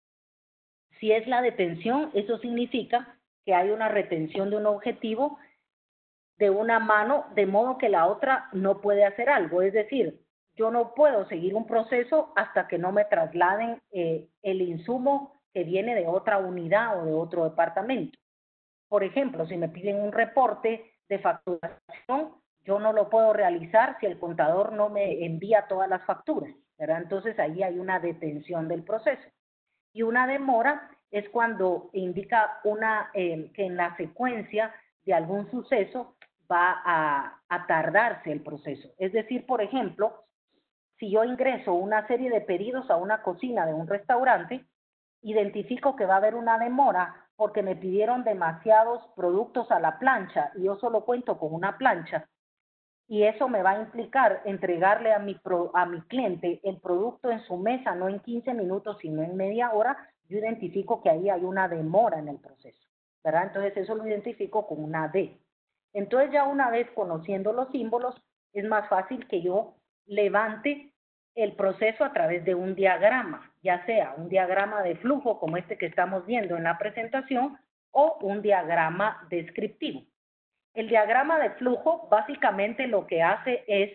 Si es la detención, eso significa que hay una retención de un objetivo de una mano, de modo que la otra no puede hacer algo. Es decir, yo no puedo seguir un proceso hasta que no me trasladen el insumo que viene de otra unidad o de otro departamento. Por ejemplo, si me piden un reporte de facturación, yo no lo puedo realizar si el contador no me envía todas las facturas, ¿verdad? Entonces ahí hay una detención del proceso. Y una demora es cuando indica que en la secuencia de algún suceso va a tardarse el proceso. Es decir, por ejemplo, si yo ingreso una serie de pedidos a una cocina de un restaurante, identifico que va a haber una demora porque me pidieron demasiados productos a la plancha y yo solo cuento con una plancha. Y eso me va a implicar entregarle a mi cliente el producto en su mesa, no en 15 minutos, sino en media hora. Yo identifico que ahí hay una demora en el proceso, ¿verdad? Entonces eso lo identifico con una D. Entonces ya una vez conociendo los símbolos, es más fácil que yo levante el proceso a través de un diagrama, ya sea un diagrama de flujo como este que estamos viendo en la presentación o un diagrama descriptivo. El diagrama de flujo básicamente lo que hace es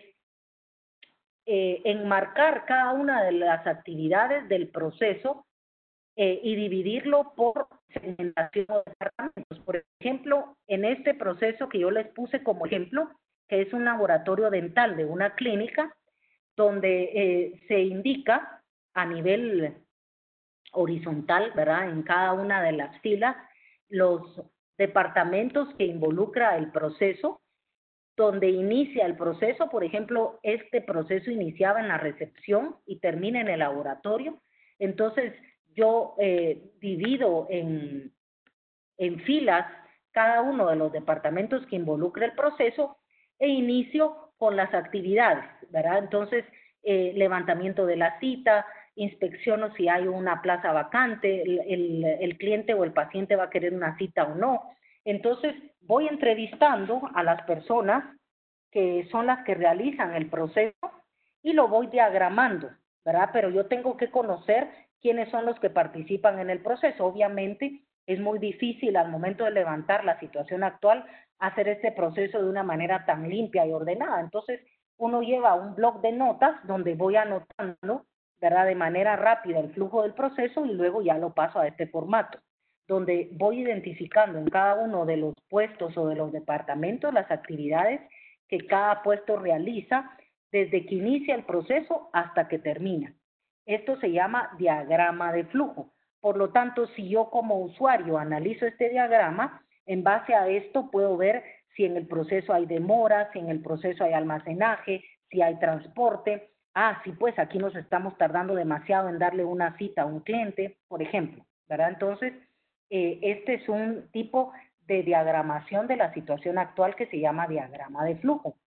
enmarcar cada una de las actividades del proceso y dividirlo por segmentación de departamentos. Por ejemplo, en este proceso que yo les puse como ejemplo, que es un laboratorio dental de una clínica, donde se indica a nivel horizontal, ¿verdad? En cada una de las filas, los departamentos que involucra el proceso, donde inicia el proceso. Por ejemplo, este proceso iniciaba en la recepción y termina en el laboratorio. Entonces, yo divido en filas cada uno de los departamentos que involucra el proceso e inicio con las actividades, ¿verdad? Entonces, levantamiento de la cita, inspecciono si hay una plaza vacante, el cliente o el paciente va a querer una cita o no. Entonces, voy entrevistando a las personas que son las que realizan el proceso y lo voy diagramando, ¿verdad? Pero yo tengo que conocer quiénes son los que participan en el proceso. Obviamente, es muy difícil al momento de levantar la situación actual hacer este proceso de una manera tan limpia y ordenada. Entonces, uno lleva un bloc de notas donde voy anotando, ¿verdad? De manera rápida el flujo del proceso y luego ya lo paso a este formato, donde voy identificando en cada uno de los puestos o de los departamentos las actividades que cada puesto realiza desde que inicia el proceso hasta que termina. Esto se llama diagrama de flujo. Por lo tanto, si yo como usuario analizo este diagrama, en base a esto puedo ver si en el proceso hay demora, si en el proceso hay almacenaje, si hay transporte. Sí, pues aquí nos estamos tardando demasiado en darle una cita a un cliente, por ejemplo, ¿verdad? Entonces, este es un tipo de diagramación de la situación actual que se llama diagrama de flujo.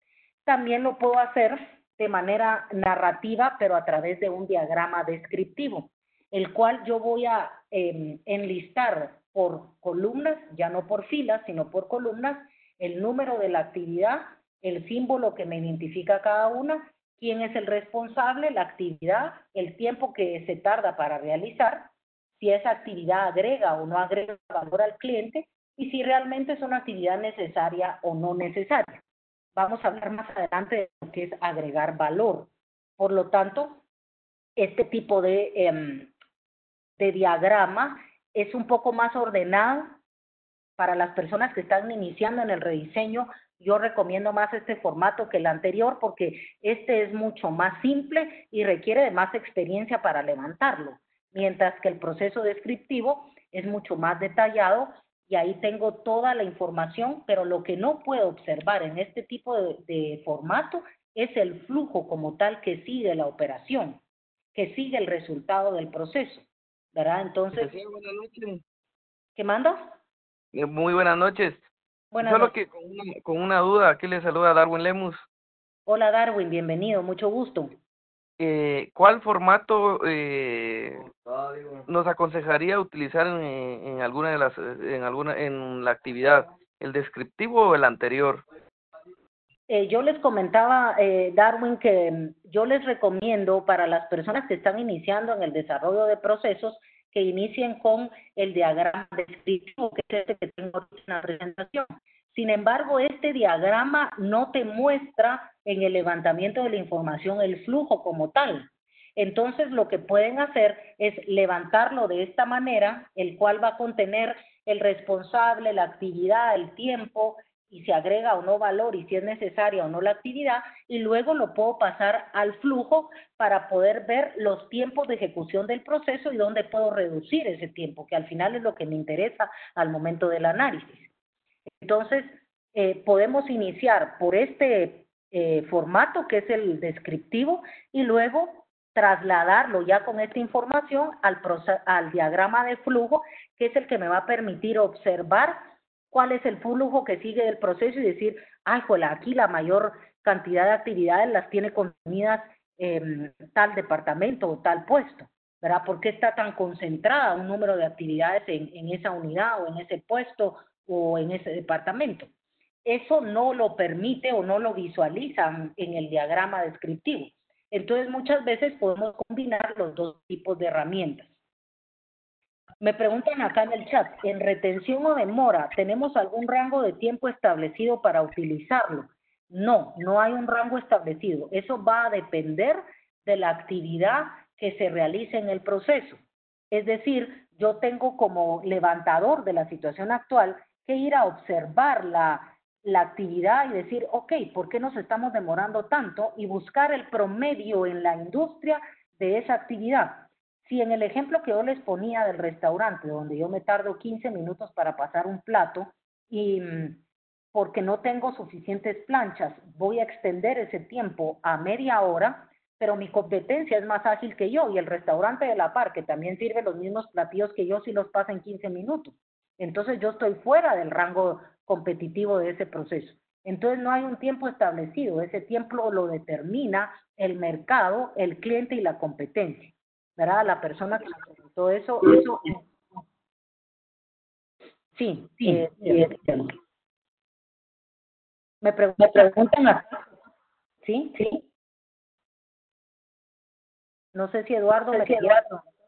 también lo puedo hacer de manera narrativa, pero a través de un diagrama descriptivo, el cual yo voy a enlistar por columnas, ya no por filas, sino por columnas, el número de la actividad, el símbolo que me identifica cada una, quién es el responsable, la actividad, el tiempo que se tarda para realizar, si esa actividad agrega o no agrega valor al cliente y si realmente es una actividad necesaria o no necesaria. Vamos a hablar más adelante de lo que es agregar valor. Por lo tanto, este tipo de diagrama es un poco más ordenado para las personas que están iniciando en el rediseño. Yo recomiendo más este formato que el anterior porque este es mucho más simple y requiere de más experiencia para levantarlo, mientras que el proceso descriptivo es mucho más detallado y ahí tengo toda la información, pero lo que no puedo observar en este tipo de formato es el flujo como tal que sigue la operación, que sigue el resultado del proceso, ¿verdad? Entonces, Sí, buenas noches. ¿qué manda? Muy buenas noches. Buenas Solo noches. que con una duda, aquí le saluda Darwin Lemus. Hola Darwin, bienvenido, mucho gusto. ¿Cuál formato nos aconsejaría utilizar en alguna de las en la actividad? ¿El descriptivo o el anterior? Yo les comentaba, Darwin, que yo les recomiendo para las personas que están iniciando en el desarrollo de procesos que inicien con el diagrama descriptivo, que es este que tengo en la presentación. Sin embargo, este diagrama no te muestra en el levantamiento de la información el flujo como tal. Entonces, lo que pueden hacer es levantarlo de esta manera, el cual va a contener el responsable, la actividad, el tiempo, y se agrega o no valor y si es necesaria o no la actividad, y luego lo puedo pasar al flujo para poder ver los tiempos de ejecución del proceso y dónde puedo reducir ese tiempo, que al final es lo que me interesa al momento del análisis. Entonces, podemos iniciar por este formato que es el descriptivo y luego trasladarlo ya con esta información al diagrama de flujo, que es el que me va a permitir observar cuál es el flujo que sigue del proceso y decir, ay, joder, aquí la mayor cantidad de actividades las tiene contenidas tal departamento o tal puesto, ¿verdad? ¿Por qué está tan concentrada un número de actividades en esa unidad o en ese puesto o en ese departamento? Eso no lo permite o no lo visualizan en el diagrama descriptivo. Entonces, muchas veces podemos combinar los dos tipos de herramientas. Me preguntan acá en el chat, ¿en retención o demora tenemos algún rango de tiempo establecido para utilizarlo? No, no hay un rango establecido. Eso va a depender de la actividad que se realice en el proceso. Es decir, yo tengo como levantador de la situación actual que ir a observar la actividad y decir, ok, ¿por qué nos estamos demorando tanto? Y buscar el promedio en la industria de esa actividad. Si en el ejemplo que yo les ponía del restaurante, donde yo me tardo 15 minutos para pasar un plato y porque no tengo suficientes planchas, voy a extender ese tiempo a media hora, pero mi competencia es más ágil que yo y el restaurante de la par, que también sirve los mismos platillos que yo, sí los pasa en 15 minutos. Entonces yo estoy fuera del rango competitivo de ese proceso. Entonces no hay un tiempo establecido, ese tiempo lo determina el mercado, el cliente y la competencia. ¿Verdad? La persona que me preguntó eso sí, me preguntan acá, ¿sí? Sí. No sé si Eduardo me diría.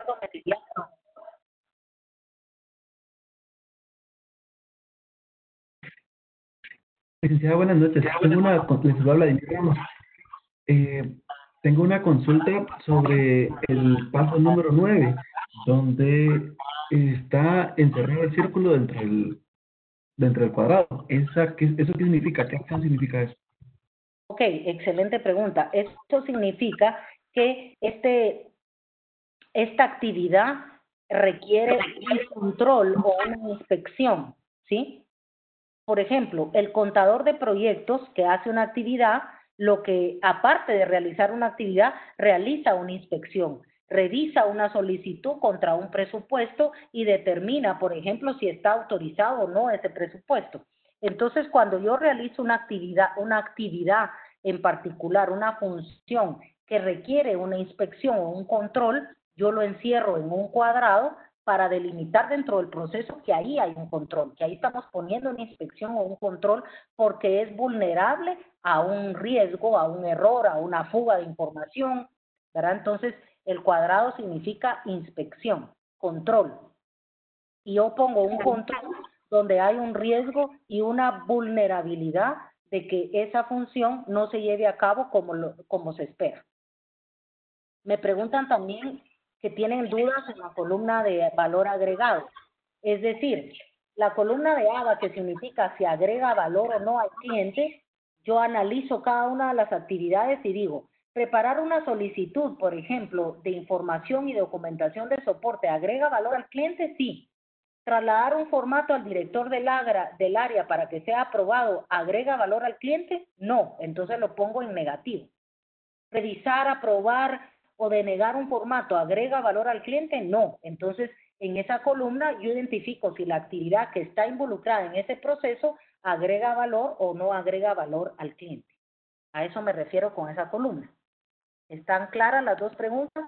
Licenciada, buenas noches. Les habla Vladimir Ramos. Tengo una consulta sobre el paso número 9, donde está encerrado el círculo dentro del cuadrado. ¿Eso qué significa? ¿Qué acción significa eso? Ok, excelente pregunta. Esto significa que esta actividad requiere un control o una inspección, ¿sí? Por ejemplo, el contador de proyectos que hace una actividad, lo que aparte de realizar una actividad, realiza una inspección, revisa una solicitud contra un presupuesto y determina, por ejemplo, si está autorizado o no ese presupuesto. Entonces, cuando yo realizo una actividad en particular una función que requiere una inspección o un control, yo lo encierro en un cuadrado para delimitar dentro del proceso que ahí hay un control, que ahí estamos poniendo una inspección o un control porque es vulnerable a un riesgo, a un error, a una fuga de información, ¿verdad? Entonces, el cuadrado significa inspección, control. Y yo pongo un control donde hay un riesgo y una vulnerabilidad de que esa función no se lleve a cabo como se espera. Me preguntan también que tienen dudas en la columna de valor agregado. Es decir, la columna de ABA, que significa si agrega valor o no al cliente, yo analizo cada una de las actividades y digo, preparar una solicitud, por ejemplo, de información y documentación de soporte, ¿agrega valor al cliente? Sí. Trasladar un formato al director del área para que sea aprobado, ¿agrega valor al cliente? No, entonces lo pongo en negativo. Revisar, aprobar o denegar un formato, ¿agrega valor al cliente? No. Entonces, en esa columna yo identifico si la actividad que está involucrada en ese proceso agrega valor o no agrega valor al cliente. A eso me refiero con esa columna. ¿Están claras las dos preguntas?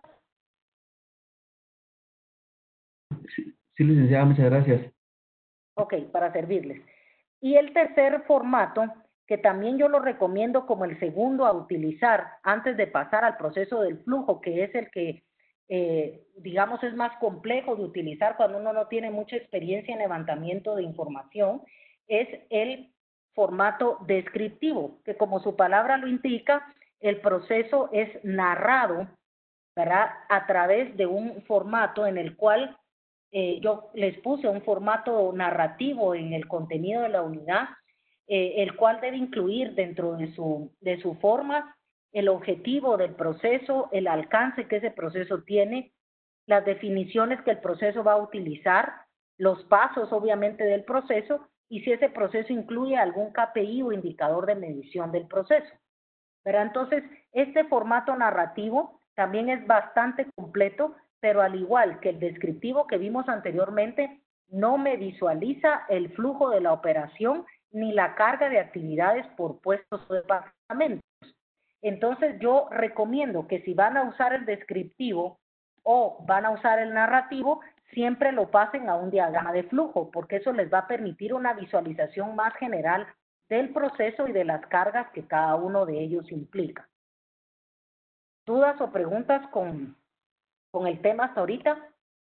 Sí, licenciada, muchas gracias. Ok, para servirles. Y el tercer formato, que también yo lo recomiendo como el segundo a utilizar antes de pasar al proceso del flujo, que es el que, digamos, es más complejo de utilizar cuando uno no tiene mucha experiencia en levantamiento de información, es el formato descriptivo, que como su palabra lo indica, el proceso es narrado, ¿verdad?, a través de un formato en el cual yo les puse un formato narrativo en el contenido de la unidad, el cual debe incluir dentro de su forma el objetivo del proceso, el alcance que ese proceso tiene, las definiciones que el proceso va a utilizar, los pasos obviamente del proceso y si ese proceso incluye algún KPI o indicador de medición del proceso. Pero entonces, este formato narrativo también es bastante completo, pero al igual que el descriptivo que vimos anteriormente, no me visualiza el flujo de la operación ni la carga de actividades por puestos o departamentos. Entonces, yo recomiendo que si van a usar el descriptivo o van a usar el narrativo, siempre lo pasen a un diagrama de flujo, porque eso les va a permitir una visualización más general del proceso y de las cargas que cada uno de ellos implica. ¿Dudas o preguntas con el tema hasta ahorita?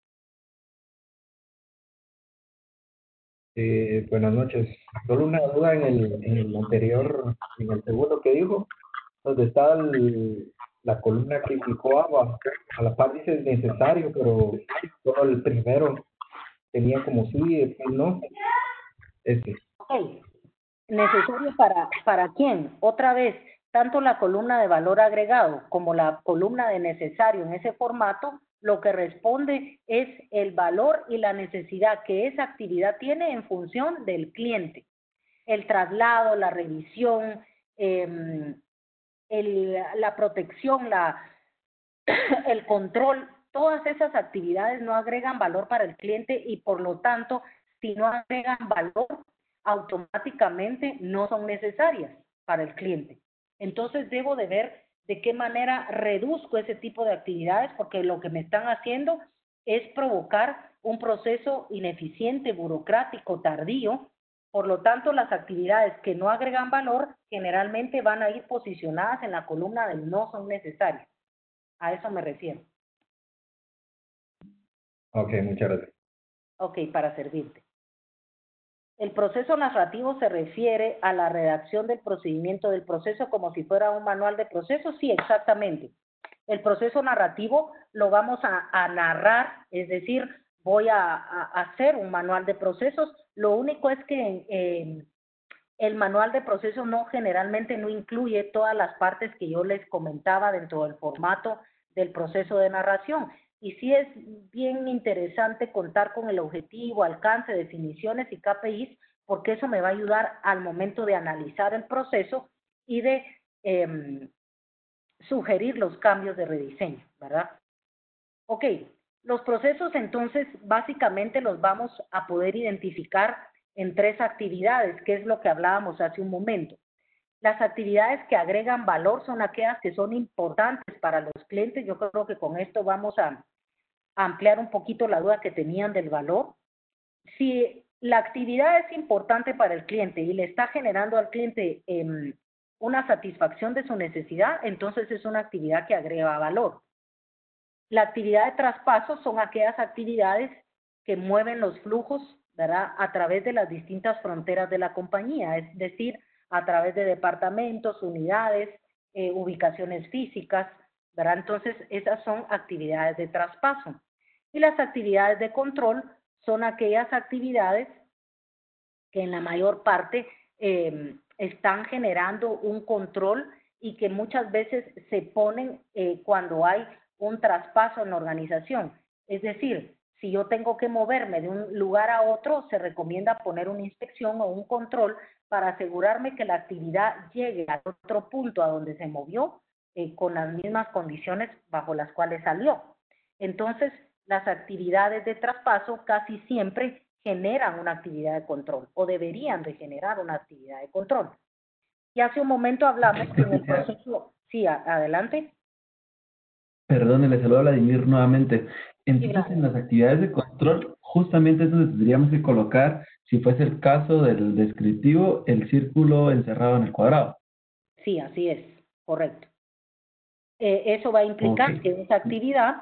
Buenas noches. Solo una duda en el anterior, en el segundo que dijo, donde está la columna que fijó ABA. A la par dice necesario, pero solo el primero tenía como sí, después no. Ok. ¿Necesario para quién? Otra vez, tanto la columna de valor agregado como la columna de necesario en ese formato, lo que responde es el valor y la necesidad que esa actividad tiene en función del cliente. El traslado, la revisión, la protección, el control, todas esas actividades no agregan valor para el cliente y por lo tanto, si no agregan valor, automáticamente no son necesarias para el cliente. Entonces debo de ver de qué manera reduzco ese tipo de actividades porque lo que me están haciendo es provocar un proceso ineficiente, burocrático, tardío. Por lo tanto, las actividades que no agregan valor generalmente van a ir posicionadas en la columna del no son necesarias. A eso me refiero. Ok, muchas gracias. Ok, para servirte. El proceso narrativo se refiere a la redacción del procedimiento del proceso como si fuera un manual de proceso. Sí, exactamente. El proceso narrativo lo vamos a narrar, es decir, voy a hacer un manual de procesos. Lo único es que el manual de procesos generalmente no incluye todas las partes que yo les comentaba dentro del formato del proceso de narración. Y sí es bien interesante contar con el objetivo, alcance, definiciones y KPIs, porque eso me va a ayudar al momento de analizar el proceso y de sugerir los cambios de rediseño, ¿verdad? Ok, los procesos entonces básicamente los vamos a poder identificar en 3 actividades, que es lo que hablábamos hace un momento. Las actividades que agregan valor son aquellas que son importantes para los clientes. Yo creo que con esto vamos a ampliar un poquito la duda que tenían del valor. Si la actividad es importante para el cliente y le está generando al cliente una satisfacción de su necesidad, entonces es una actividad que agrega valor. La actividad de traspaso son aquellas actividades que mueven los flujos, ¿verdad?, a través de las distintas fronteras de la compañía, es decir, a través de departamentos, unidades, ubicaciones físicas, ¿verdad? Entonces, esas son actividades de traspaso. Y las actividades de control son aquellas actividades que en la mayor parte están generando un control y que muchas veces se ponen cuando hay un traspaso en la organización. Es decir, si yo tengo que moverme de un lugar a otro, se recomienda poner una inspección o un control para asegurarme que la actividad llegue al otro punto a donde se movió con las mismas condiciones bajo las cuales salió. Entonces, las actividades de traspaso casi siempre generan una actividad de control o deberían de generar una actividad de control. Y hace un momento hablamos que en el proceso... Sí, adelante. Perdón, le saludo a Vladimir nuevamente. Entonces, claro. en las actividades de control, justamente eso tendríamos que colocar, si fuese el caso del descriptivo, el círculo encerrado en el cuadrado. Sí, así es, correcto. Eso va a implicar que esa actividad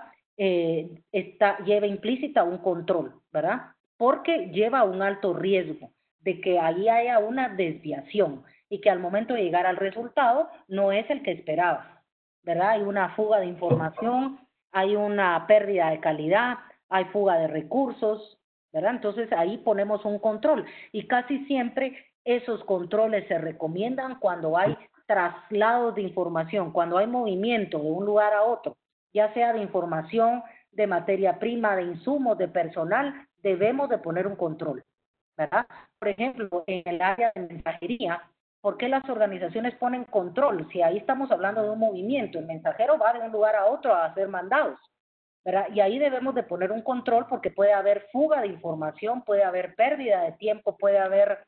lleva implícita un control, ¿verdad? Porque lleva un alto riesgo de que ahí haya una desviación y que al momento de llegar al resultado no es el que esperabas, ¿verdad? Hay una fuga de información, hay una pérdida de calidad, hay fuga de recursos, ¿verdad? Entonces ahí ponemos un control y casi siempre esos controles se recomiendan cuando hay traslados de información, cuando hay movimiento de un lugar a otro, ya sea de información, de materia prima, de insumos, de personal, debemos de poner un control, ¿verdad? Por ejemplo, en el área de mensajería, ¿por qué las organizaciones ponen control? Si ahí estamos hablando de un movimiento, el mensajero va de un lugar a otro a hacer mandados, ¿verdad? Y ahí debemos de poner un control porque puede haber fuga de información, puede haber pérdida de tiempo, puede haber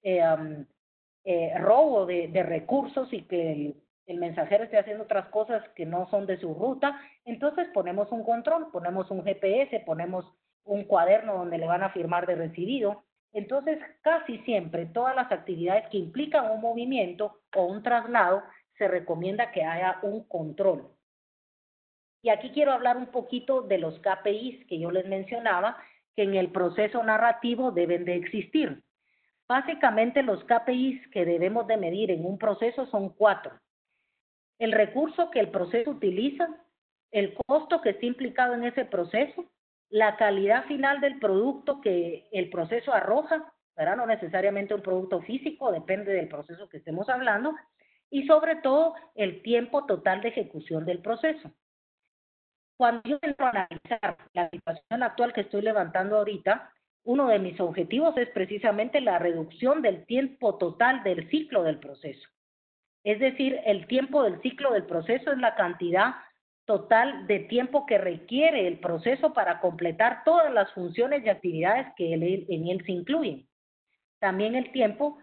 robo de recursos y que el mensajero esté haciendo otras cosas que no son de su ruta. Entonces ponemos un control, ponemos un GPS, ponemos un cuaderno donde le van a firmar de recibido. Entonces, casi siempre todas las actividades que implican un movimiento o un traslado, se recomienda que haya un control. Y aquí quiero hablar un poquito de los KPIs que yo les mencionaba, que en el proceso narrativo deben de existir. Básicamente los KPIs que debemos de medir en un proceso son 4. El recurso que el proceso utiliza, el costo que está implicado en ese proceso, la calidad final del producto que el proceso arroja, ¿verdad? No necesariamente un producto físico, depende del proceso que estemos hablando, y sobre todo el tiempo total de ejecución del proceso. Cuando yo entro a analizar la situación actual que estoy levantando ahorita, uno de mis objetivos es precisamente la reducción del tiempo total del ciclo del proceso. Es decir, el tiempo del ciclo del proceso es la cantidad total de tiempo que requiere el proceso para completar todas las funciones y actividades que en él se incluyen. También el tiempo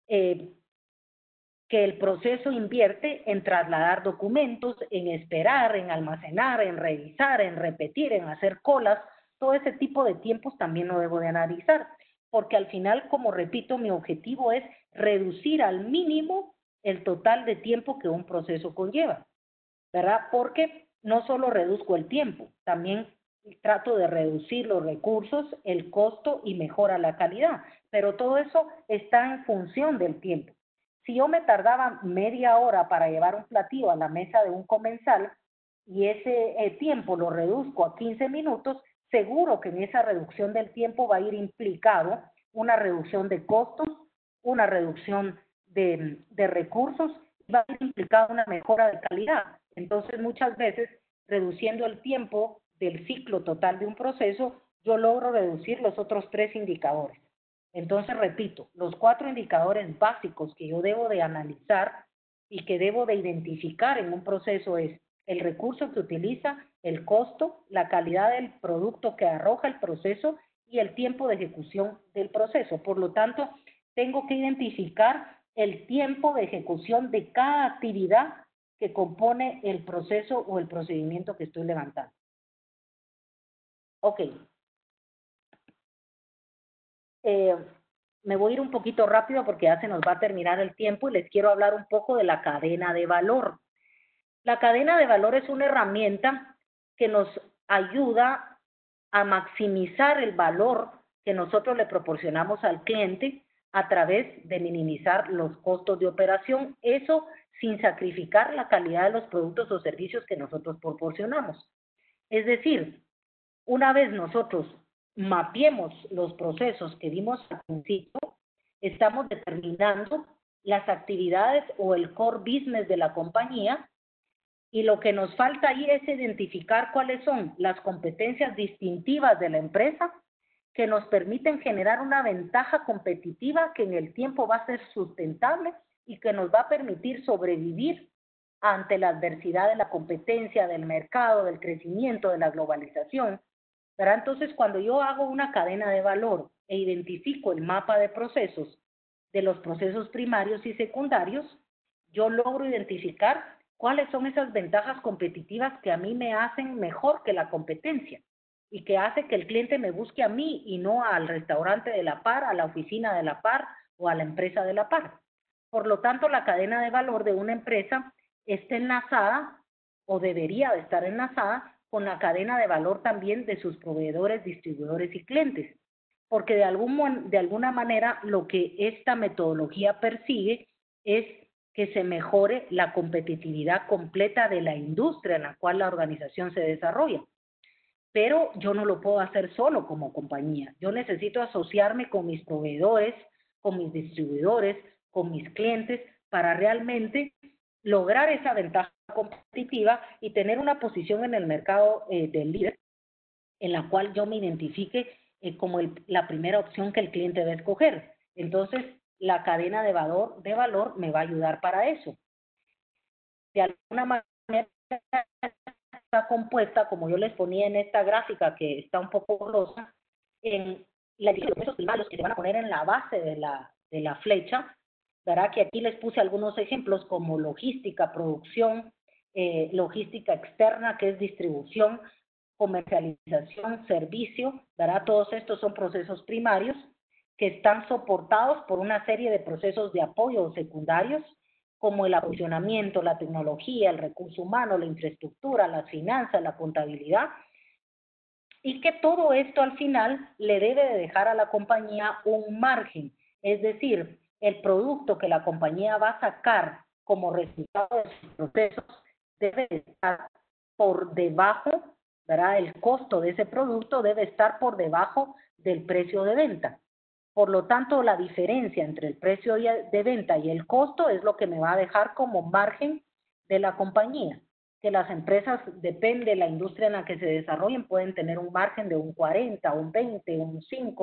que el proceso invierte en trasladar documentos, en esperar, en almacenar, en revisar, en repetir, en hacer colas. Todo ese tipo de tiempos también lo debo de analizar, porque al final, como repito, mi objetivo es reducir al mínimo el total de tiempo que un proceso conlleva, ¿verdad? Porque no solo reduzco el tiempo, también trato de reducir los recursos, el costo y mejora la calidad, pero todo eso está en función del tiempo. Si yo me tardaba media hora para llevar un platillo a la mesa de un comensal y ese tiempo lo reduzco a 15 minutos, seguro que en esa reducción del tiempo va a ir implicado una reducción de costos, una reducción de recursos, va a ir implicado una mejora de calidad. Entonces, muchas veces, reduciendo el tiempo del ciclo total de un proceso, yo logro reducir los otros 3 indicadores. Entonces, repito, los 4 indicadores básicos que yo debo de analizar y que debo de identificar en un proceso es el recurso que utiliza, el costo, la calidad del producto que arroja el proceso y el tiempo de ejecución del proceso. Por lo tanto, tengo que identificar el tiempo de ejecución de cada actividad que compone el proceso o el procedimiento que estoy levantando. Ok. Me voy a ir un poquito rápido porque ya se nos va a terminar el tiempo y les quiero hablar un poco de la cadena de valor. La cadena de valor es una herramienta que nos ayuda a maximizar el valor que nosotros le proporcionamos al cliente a través de minimizar los costos de operación, eso sin sacrificar la calidad de los productos o servicios que nosotros proporcionamos. Es decir, una vez nosotros mapeemos los procesos que vimos al principio, estamos determinando las actividades o el core business de la compañía y lo que nos falta ahí es identificar cuáles son las competencias distintivas de la empresa que nos permiten generar una ventaja competitiva que en el tiempo va a ser sustentable y que nos va a permitir sobrevivir ante la adversidad de la competencia, del mercado, del crecimiento, de la globalización, ¿verdad? Entonces, cuando yo hago una cadena de valor e identifico el mapa de procesos, de los procesos primarios y secundarios, yo logro identificar cuáles son esas ventajas competitivas que a mí me hacen mejor que la competencia y que hace que el cliente me busque a mí y no al restaurante de la par, a la oficina de la par o a la empresa de la par. Por lo tanto, la cadena de valor de una empresa está enlazada o debería de estar enlazada con la cadena de valor también de sus proveedores, distribuidores y clientes, porque de alguna manera lo que esta metodología persigue es que se mejore la competitividad completa de la industria en la cual la organización se desarrolla. Pero yo no lo puedo hacer solo como compañía. Yo necesito asociarme con mis proveedores, con mis distribuidores, con mis clientes, para realmente lograr esa ventaja competitiva y tener una posición en el mercado del líder, en la cual yo me identifique como la primera opción que el cliente va a escoger. Entonces, la cadena de valor me va a ayudar para eso. De alguna manera está compuesta, como yo les ponía en esta gráfica que está un poco borrosa, en los procesos primarios que se van a poner en la base de la flecha, ¿verdad? Que aquí les puse algunos ejemplos como logística, producción, logística externa, que es distribución, comercialización, servicio, ¿verdad? Todos estos son procesos primarios que están soportados por una serie de procesos de apoyo secundarios, como el aprovisionamiento, la tecnología, el recurso humano, la infraestructura, las finanzas, la contabilidad, y que todo esto al final le debe de dejar a la compañía un margen, es decir, el producto que la compañía va a sacar como resultado de sus procesos debe estar por debajo, ¿verdad? El costo de ese producto debe estar por debajo del precio de venta. Por lo tanto, la diferencia entre el precio de venta y el costo es lo que me va a dejar como margen de la compañía. Que las empresas, depende de la industria en la que se desarrollen, pueden tener un margen de un 40, un 20, un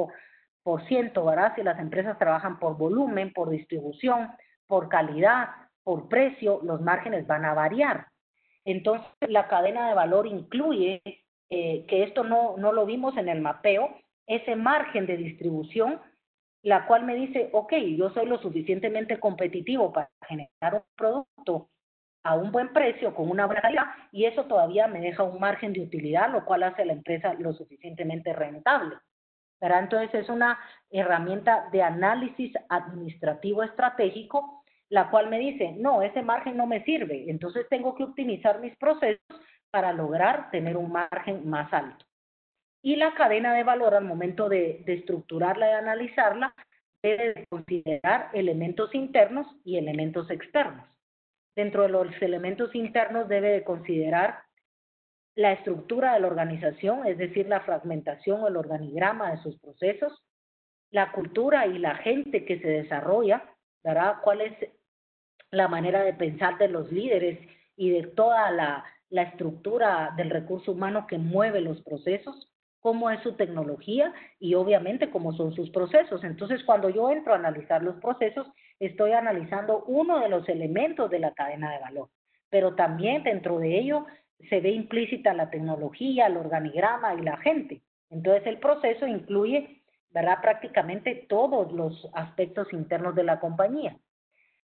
5%, ¿verdad? Si las empresas trabajan por volumen, por distribución, por calidad, por precio, los márgenes van a variar. Entonces, la cadena de valor incluye, que esto no lo vimos en el mapeo, ese margen de distribución, la cual me dice, ok, yo soy lo suficientemente competitivo para generar un producto a un buen precio, con una buena calidad, y eso todavía me deja un margen de utilidad, lo cual hace a la empresa lo suficientemente rentable, ¿verdad? Entonces es una herramienta de análisis administrativo estratégico, la cual me dice, no, ese margen no me sirve, entonces tengo que optimizar mis procesos para lograr tener un margen más alto. Y la cadena de valor, al momento de estructurarla y analizarla, debe de considerar elementos internos y elementos externos. Dentro de los elementos internos debe de considerar la estructura de la organización, es decir, la fragmentación o el organigrama de sus procesos, la cultura y la gente que se desarrolla, ¿verdad? ¿Cuál es la manera de pensar de los líderes y de toda la estructura del recurso humano que mueve los procesos? Cómo es su tecnología y obviamente cómo son sus procesos. Entonces, cuando yo entro a analizar los procesos, estoy analizando uno de los elementos de la cadena de valor, pero también dentro de ello se ve implícita la tecnología, el organigrama y la gente. Entonces, el proceso incluye, ¿verdad?, prácticamente todos los aspectos internos de la compañía.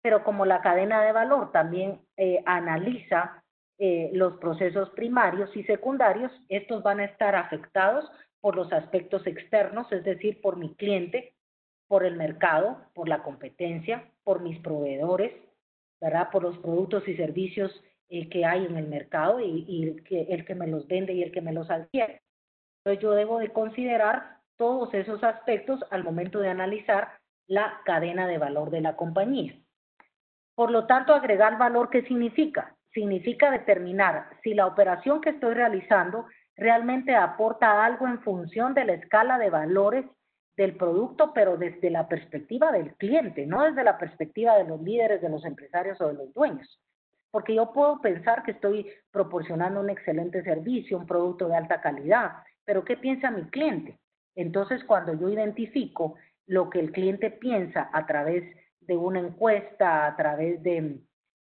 pero como la cadena de valor también analiza los procesos primarios y secundarios, estos van a estar afectados por los aspectos externos, es decir, por mi cliente, por el mercado, por la competencia, por mis proveedores, ¿verdad? Por los productos y servicios que hay en el mercado y el que me los vende y el que me los adquiere. Entonces yo debo de considerar todos esos aspectos al momento de analizar la cadena de valor de la compañía. Por lo tanto, agregar valor, ¿qué significa? Significa determinar si la operación que estoy realizando realmente aporta algo en función de la escala de valores del producto, pero desde la perspectiva del cliente, no desde la perspectiva de los líderes, de los empresarios o de los dueños. Porque yo puedo pensar que estoy proporcionando un excelente servicio, un producto de alta calidad, pero ¿qué piensa mi cliente? Entonces, cuando yo identifico lo que el cliente piensa a través de una encuesta, a través de,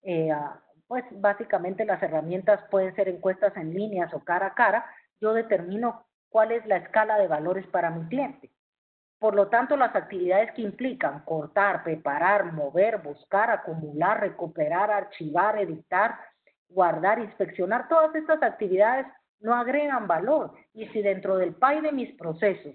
pues básicamente las herramientas pueden ser encuestas en líneas o cara a cara, yo determino cuál es la escala de valores para mi cliente. Por lo tanto, las actividades que implican cortar, preparar, mover, buscar, acumular, recuperar, archivar, editar, guardar, inspeccionar, todas estas actividades no agregan valor. Y si dentro del PAI de mis procesos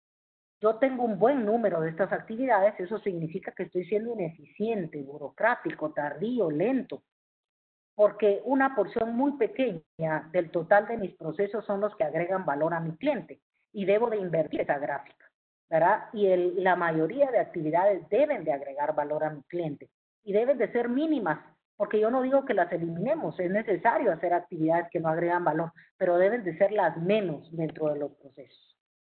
yo tengo un buen número de estas actividades, eso significa que estoy siendo ineficiente, burocrático, tardío, lento, porque una porción muy pequeña del total de mis procesos son los que agregan valor a mi cliente y debo de invertir esa gráfica, ¿verdad? Y la mayoría de actividades deben de agregar valor a mi cliente y deben de ser mínimas, porque yo no digo que las eliminemos, es necesario hacer actividades que no agregan valor, pero deben de ser las menos dentro de los procesos.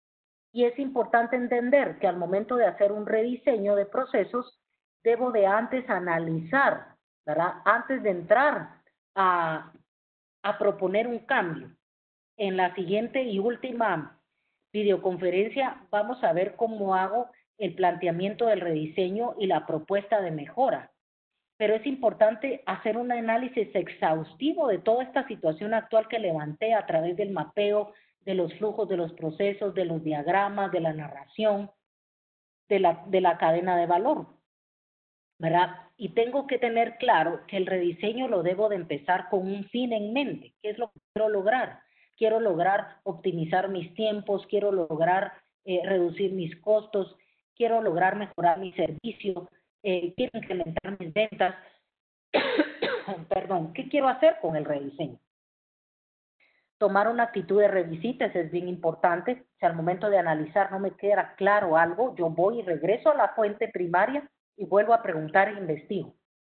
Y es importante entender que al momento de hacer un rediseño de procesos, debo de antes analizar, ¿verdad? Antes de entrar a proponer un cambio. En la siguiente y última videoconferencia vamos a ver cómo hago el planteamiento del rediseño y la propuesta de mejora. Pero es importante hacer un análisis exhaustivo de toda esta situación actual que levanté a través del mapeo, de los flujos, de los procesos, de los diagramas, de la narración, de la cadena de valor, ¿verdad? Y tengo que tener claro que el rediseño lo debo de empezar con un fin en mente. ¿Qué es lo que quiero lograr? Quiero lograr optimizar mis tiempos, quiero lograr reducir mis costos, quiero lograr mejorar mi servicio, quiero incrementar mis ventas. Perdón, ¿qué quiero hacer con el rediseño? Tomar una actitud de revisitas es bien importante. Si al momento de analizar no me queda claro algo, yo voy y regreso a la fuente primaria y vuelvo a preguntar e investigo.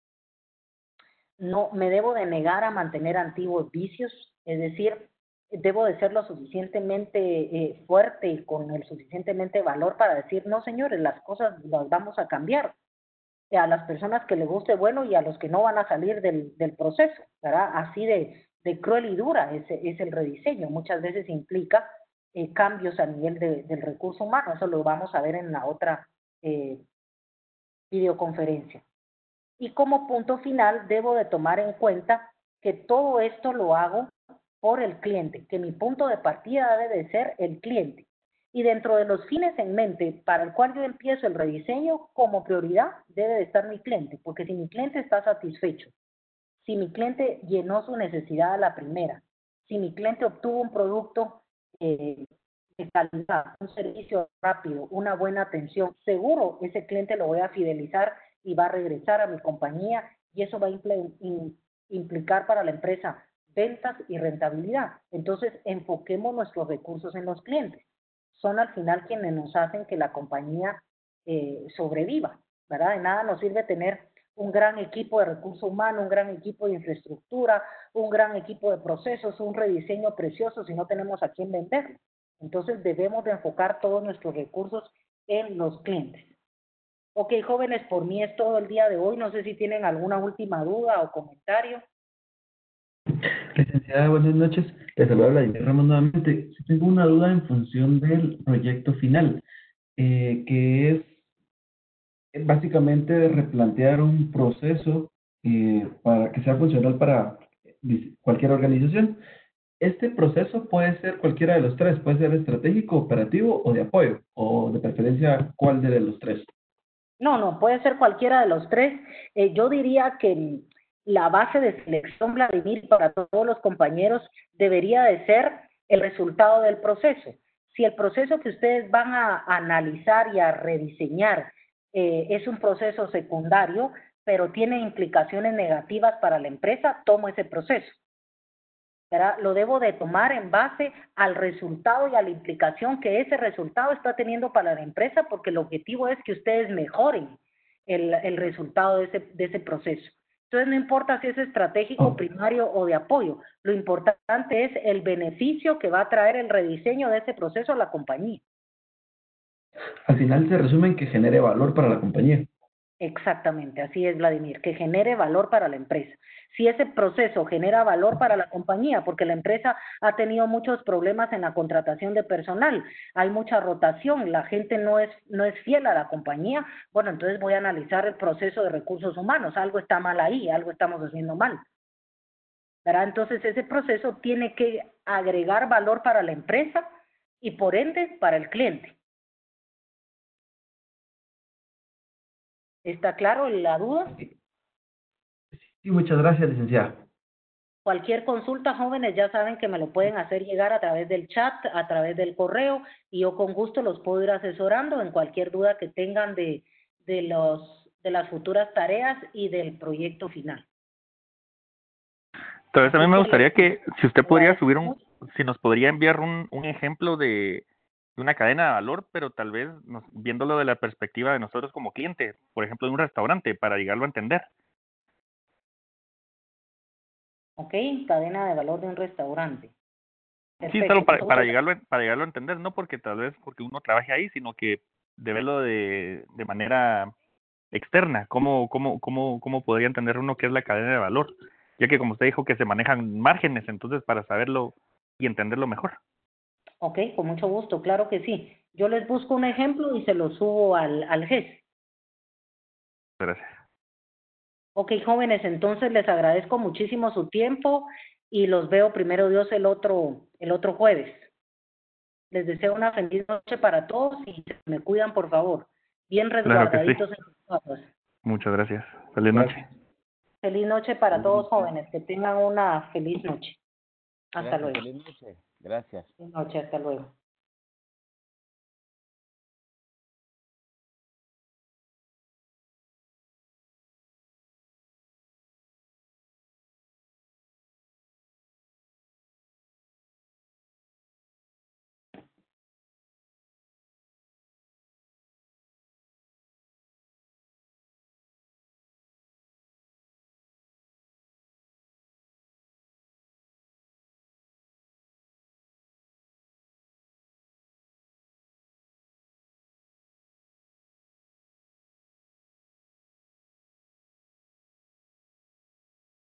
No me debo de negar a mantener antiguos vicios, es decir, debo de ser lo suficientemente fuerte y con el suficientemente valor para decir, no señores, las cosas las vamos a cambiar. A las personas que les guste, bueno, y a los que no van a salir del proceso, ¿verdad? Así de cruel y dura es el rediseño. Muchas veces implica cambios a nivel del recurso humano. Eso lo vamos a ver en la otra videoconferencia. Y como punto final, debo de tomar en cuenta que todo esto lo hago por el cliente, que mi punto de partida debe de ser el cliente. Y dentro de los fines en mente para el cual yo empiezo el rediseño, como prioridad debe de estar mi cliente, porque si mi cliente está satisfecho, si mi cliente llenó su necesidad a la primera, si mi cliente obtuvo un producto de calidad, un servicio rápido, una buena atención, seguro ese cliente lo voy a fidelizar y va a regresar a mi compañía y eso va a implicar para la empresa ventas y rentabilidad. Entonces, enfoquemos nuestros recursos en los clientes. Son al final quienes nos hacen que la compañía sobreviva, ¿verdad? De nada nos sirve tener un gran equipo de recursos humanos, un gran equipo de infraestructura, un gran equipo de procesos, un rediseño precioso si no tenemos a quién venderlo. Entonces debemos de enfocar todos nuestros recursos en los clientes. Ok, jóvenes, por mí es todo el día de hoy. No sé si tienen alguna última duda o comentario. Licenciada, buenas noches. Les saluda Vladimir Ramos nuevamente. Sí, tengo una duda en función del proyecto final, que es básicamente replantear un proceso para que sea funcional para cualquier organización. Este proceso puede ser cualquiera de los tres, puede ser estratégico, operativo o de apoyo, o de preferencia, ¿cuál de los tres? No, puede ser cualquiera de los tres. Yo diría que la base de selección, Vladimir, para todos los compañeros debería de ser el resultado del proceso. Si el proceso que ustedes van a analizar y a rediseñar es un proceso secundario, pero tiene implicaciones negativas para la empresa, tomo ese proceso. ¿Verdad? Lo debo de tomar en base al resultado y a la implicación que ese resultado está teniendo para la empresa, porque el objetivo es que ustedes mejoren el resultado de ese proceso. Entonces no importa si es estratégico, primario o de apoyo, lo importante es el beneficio que va a traer el rediseño de ese proceso a la compañía. Al final se resume en que genere valor para la compañía. Exactamente, así es, Vladimir, que genere valor para la empresa. Si ese proceso genera valor para la compañía, porque la empresa ha tenido muchos problemas en la contratación de personal, hay mucha rotación, la gente no es fiel a la compañía, bueno, entonces voy a analizar el proceso de recursos humanos, algo está mal ahí, algo estamos haciendo mal. ¿Verdad? Entonces ese proceso tiene que agregar valor para la empresa y por ende para el cliente. ¿Está claro la duda? Sí, muchas gracias, licenciada. Cualquier consulta, jóvenes, ya saben que me lo pueden hacer llegar a través del chat, a través del correo, y yo con gusto los puedo ir asesorando en cualquier duda que tengan de las futuras tareas y del proyecto final. Entonces también me Así que gustaría que, si usted podría subir agradezco si nos podría enviar un ejemplo de una cadena de valor, pero tal vez viéndolo de la perspectiva de nosotros como cliente, por ejemplo, de un restaurante, para llegarlo a entender. Ok, cadena de valor de un restaurante. Sí, Perfecto. solo para Entonces, llegarlo a entender, no porque tal vez porque uno trabaje ahí, sino que de verlo de manera externa, cómo podría entender uno qué es la cadena de valor, ya que como usted dijo que se manejan márgenes, entonces para saberlo y entenderlo mejor. ok, con mucho gusto, claro que sí. Yo les busco un ejemplo y se lo subo al GES. Gracias. Ok, jóvenes, entonces les agradezco muchísimo su tiempo y los veo primero Dios el otro jueves. Les deseo una feliz noche para todos y se me cuidan, por favor. Bien Claro que sí. resguardaditos en sus casas. Muchas gracias. Feliz noche. Feliz noche para todos, jóvenes. Que tengan una feliz noche. Hasta luego. Feliz noche. Gracias. Feliz noche, hasta luego.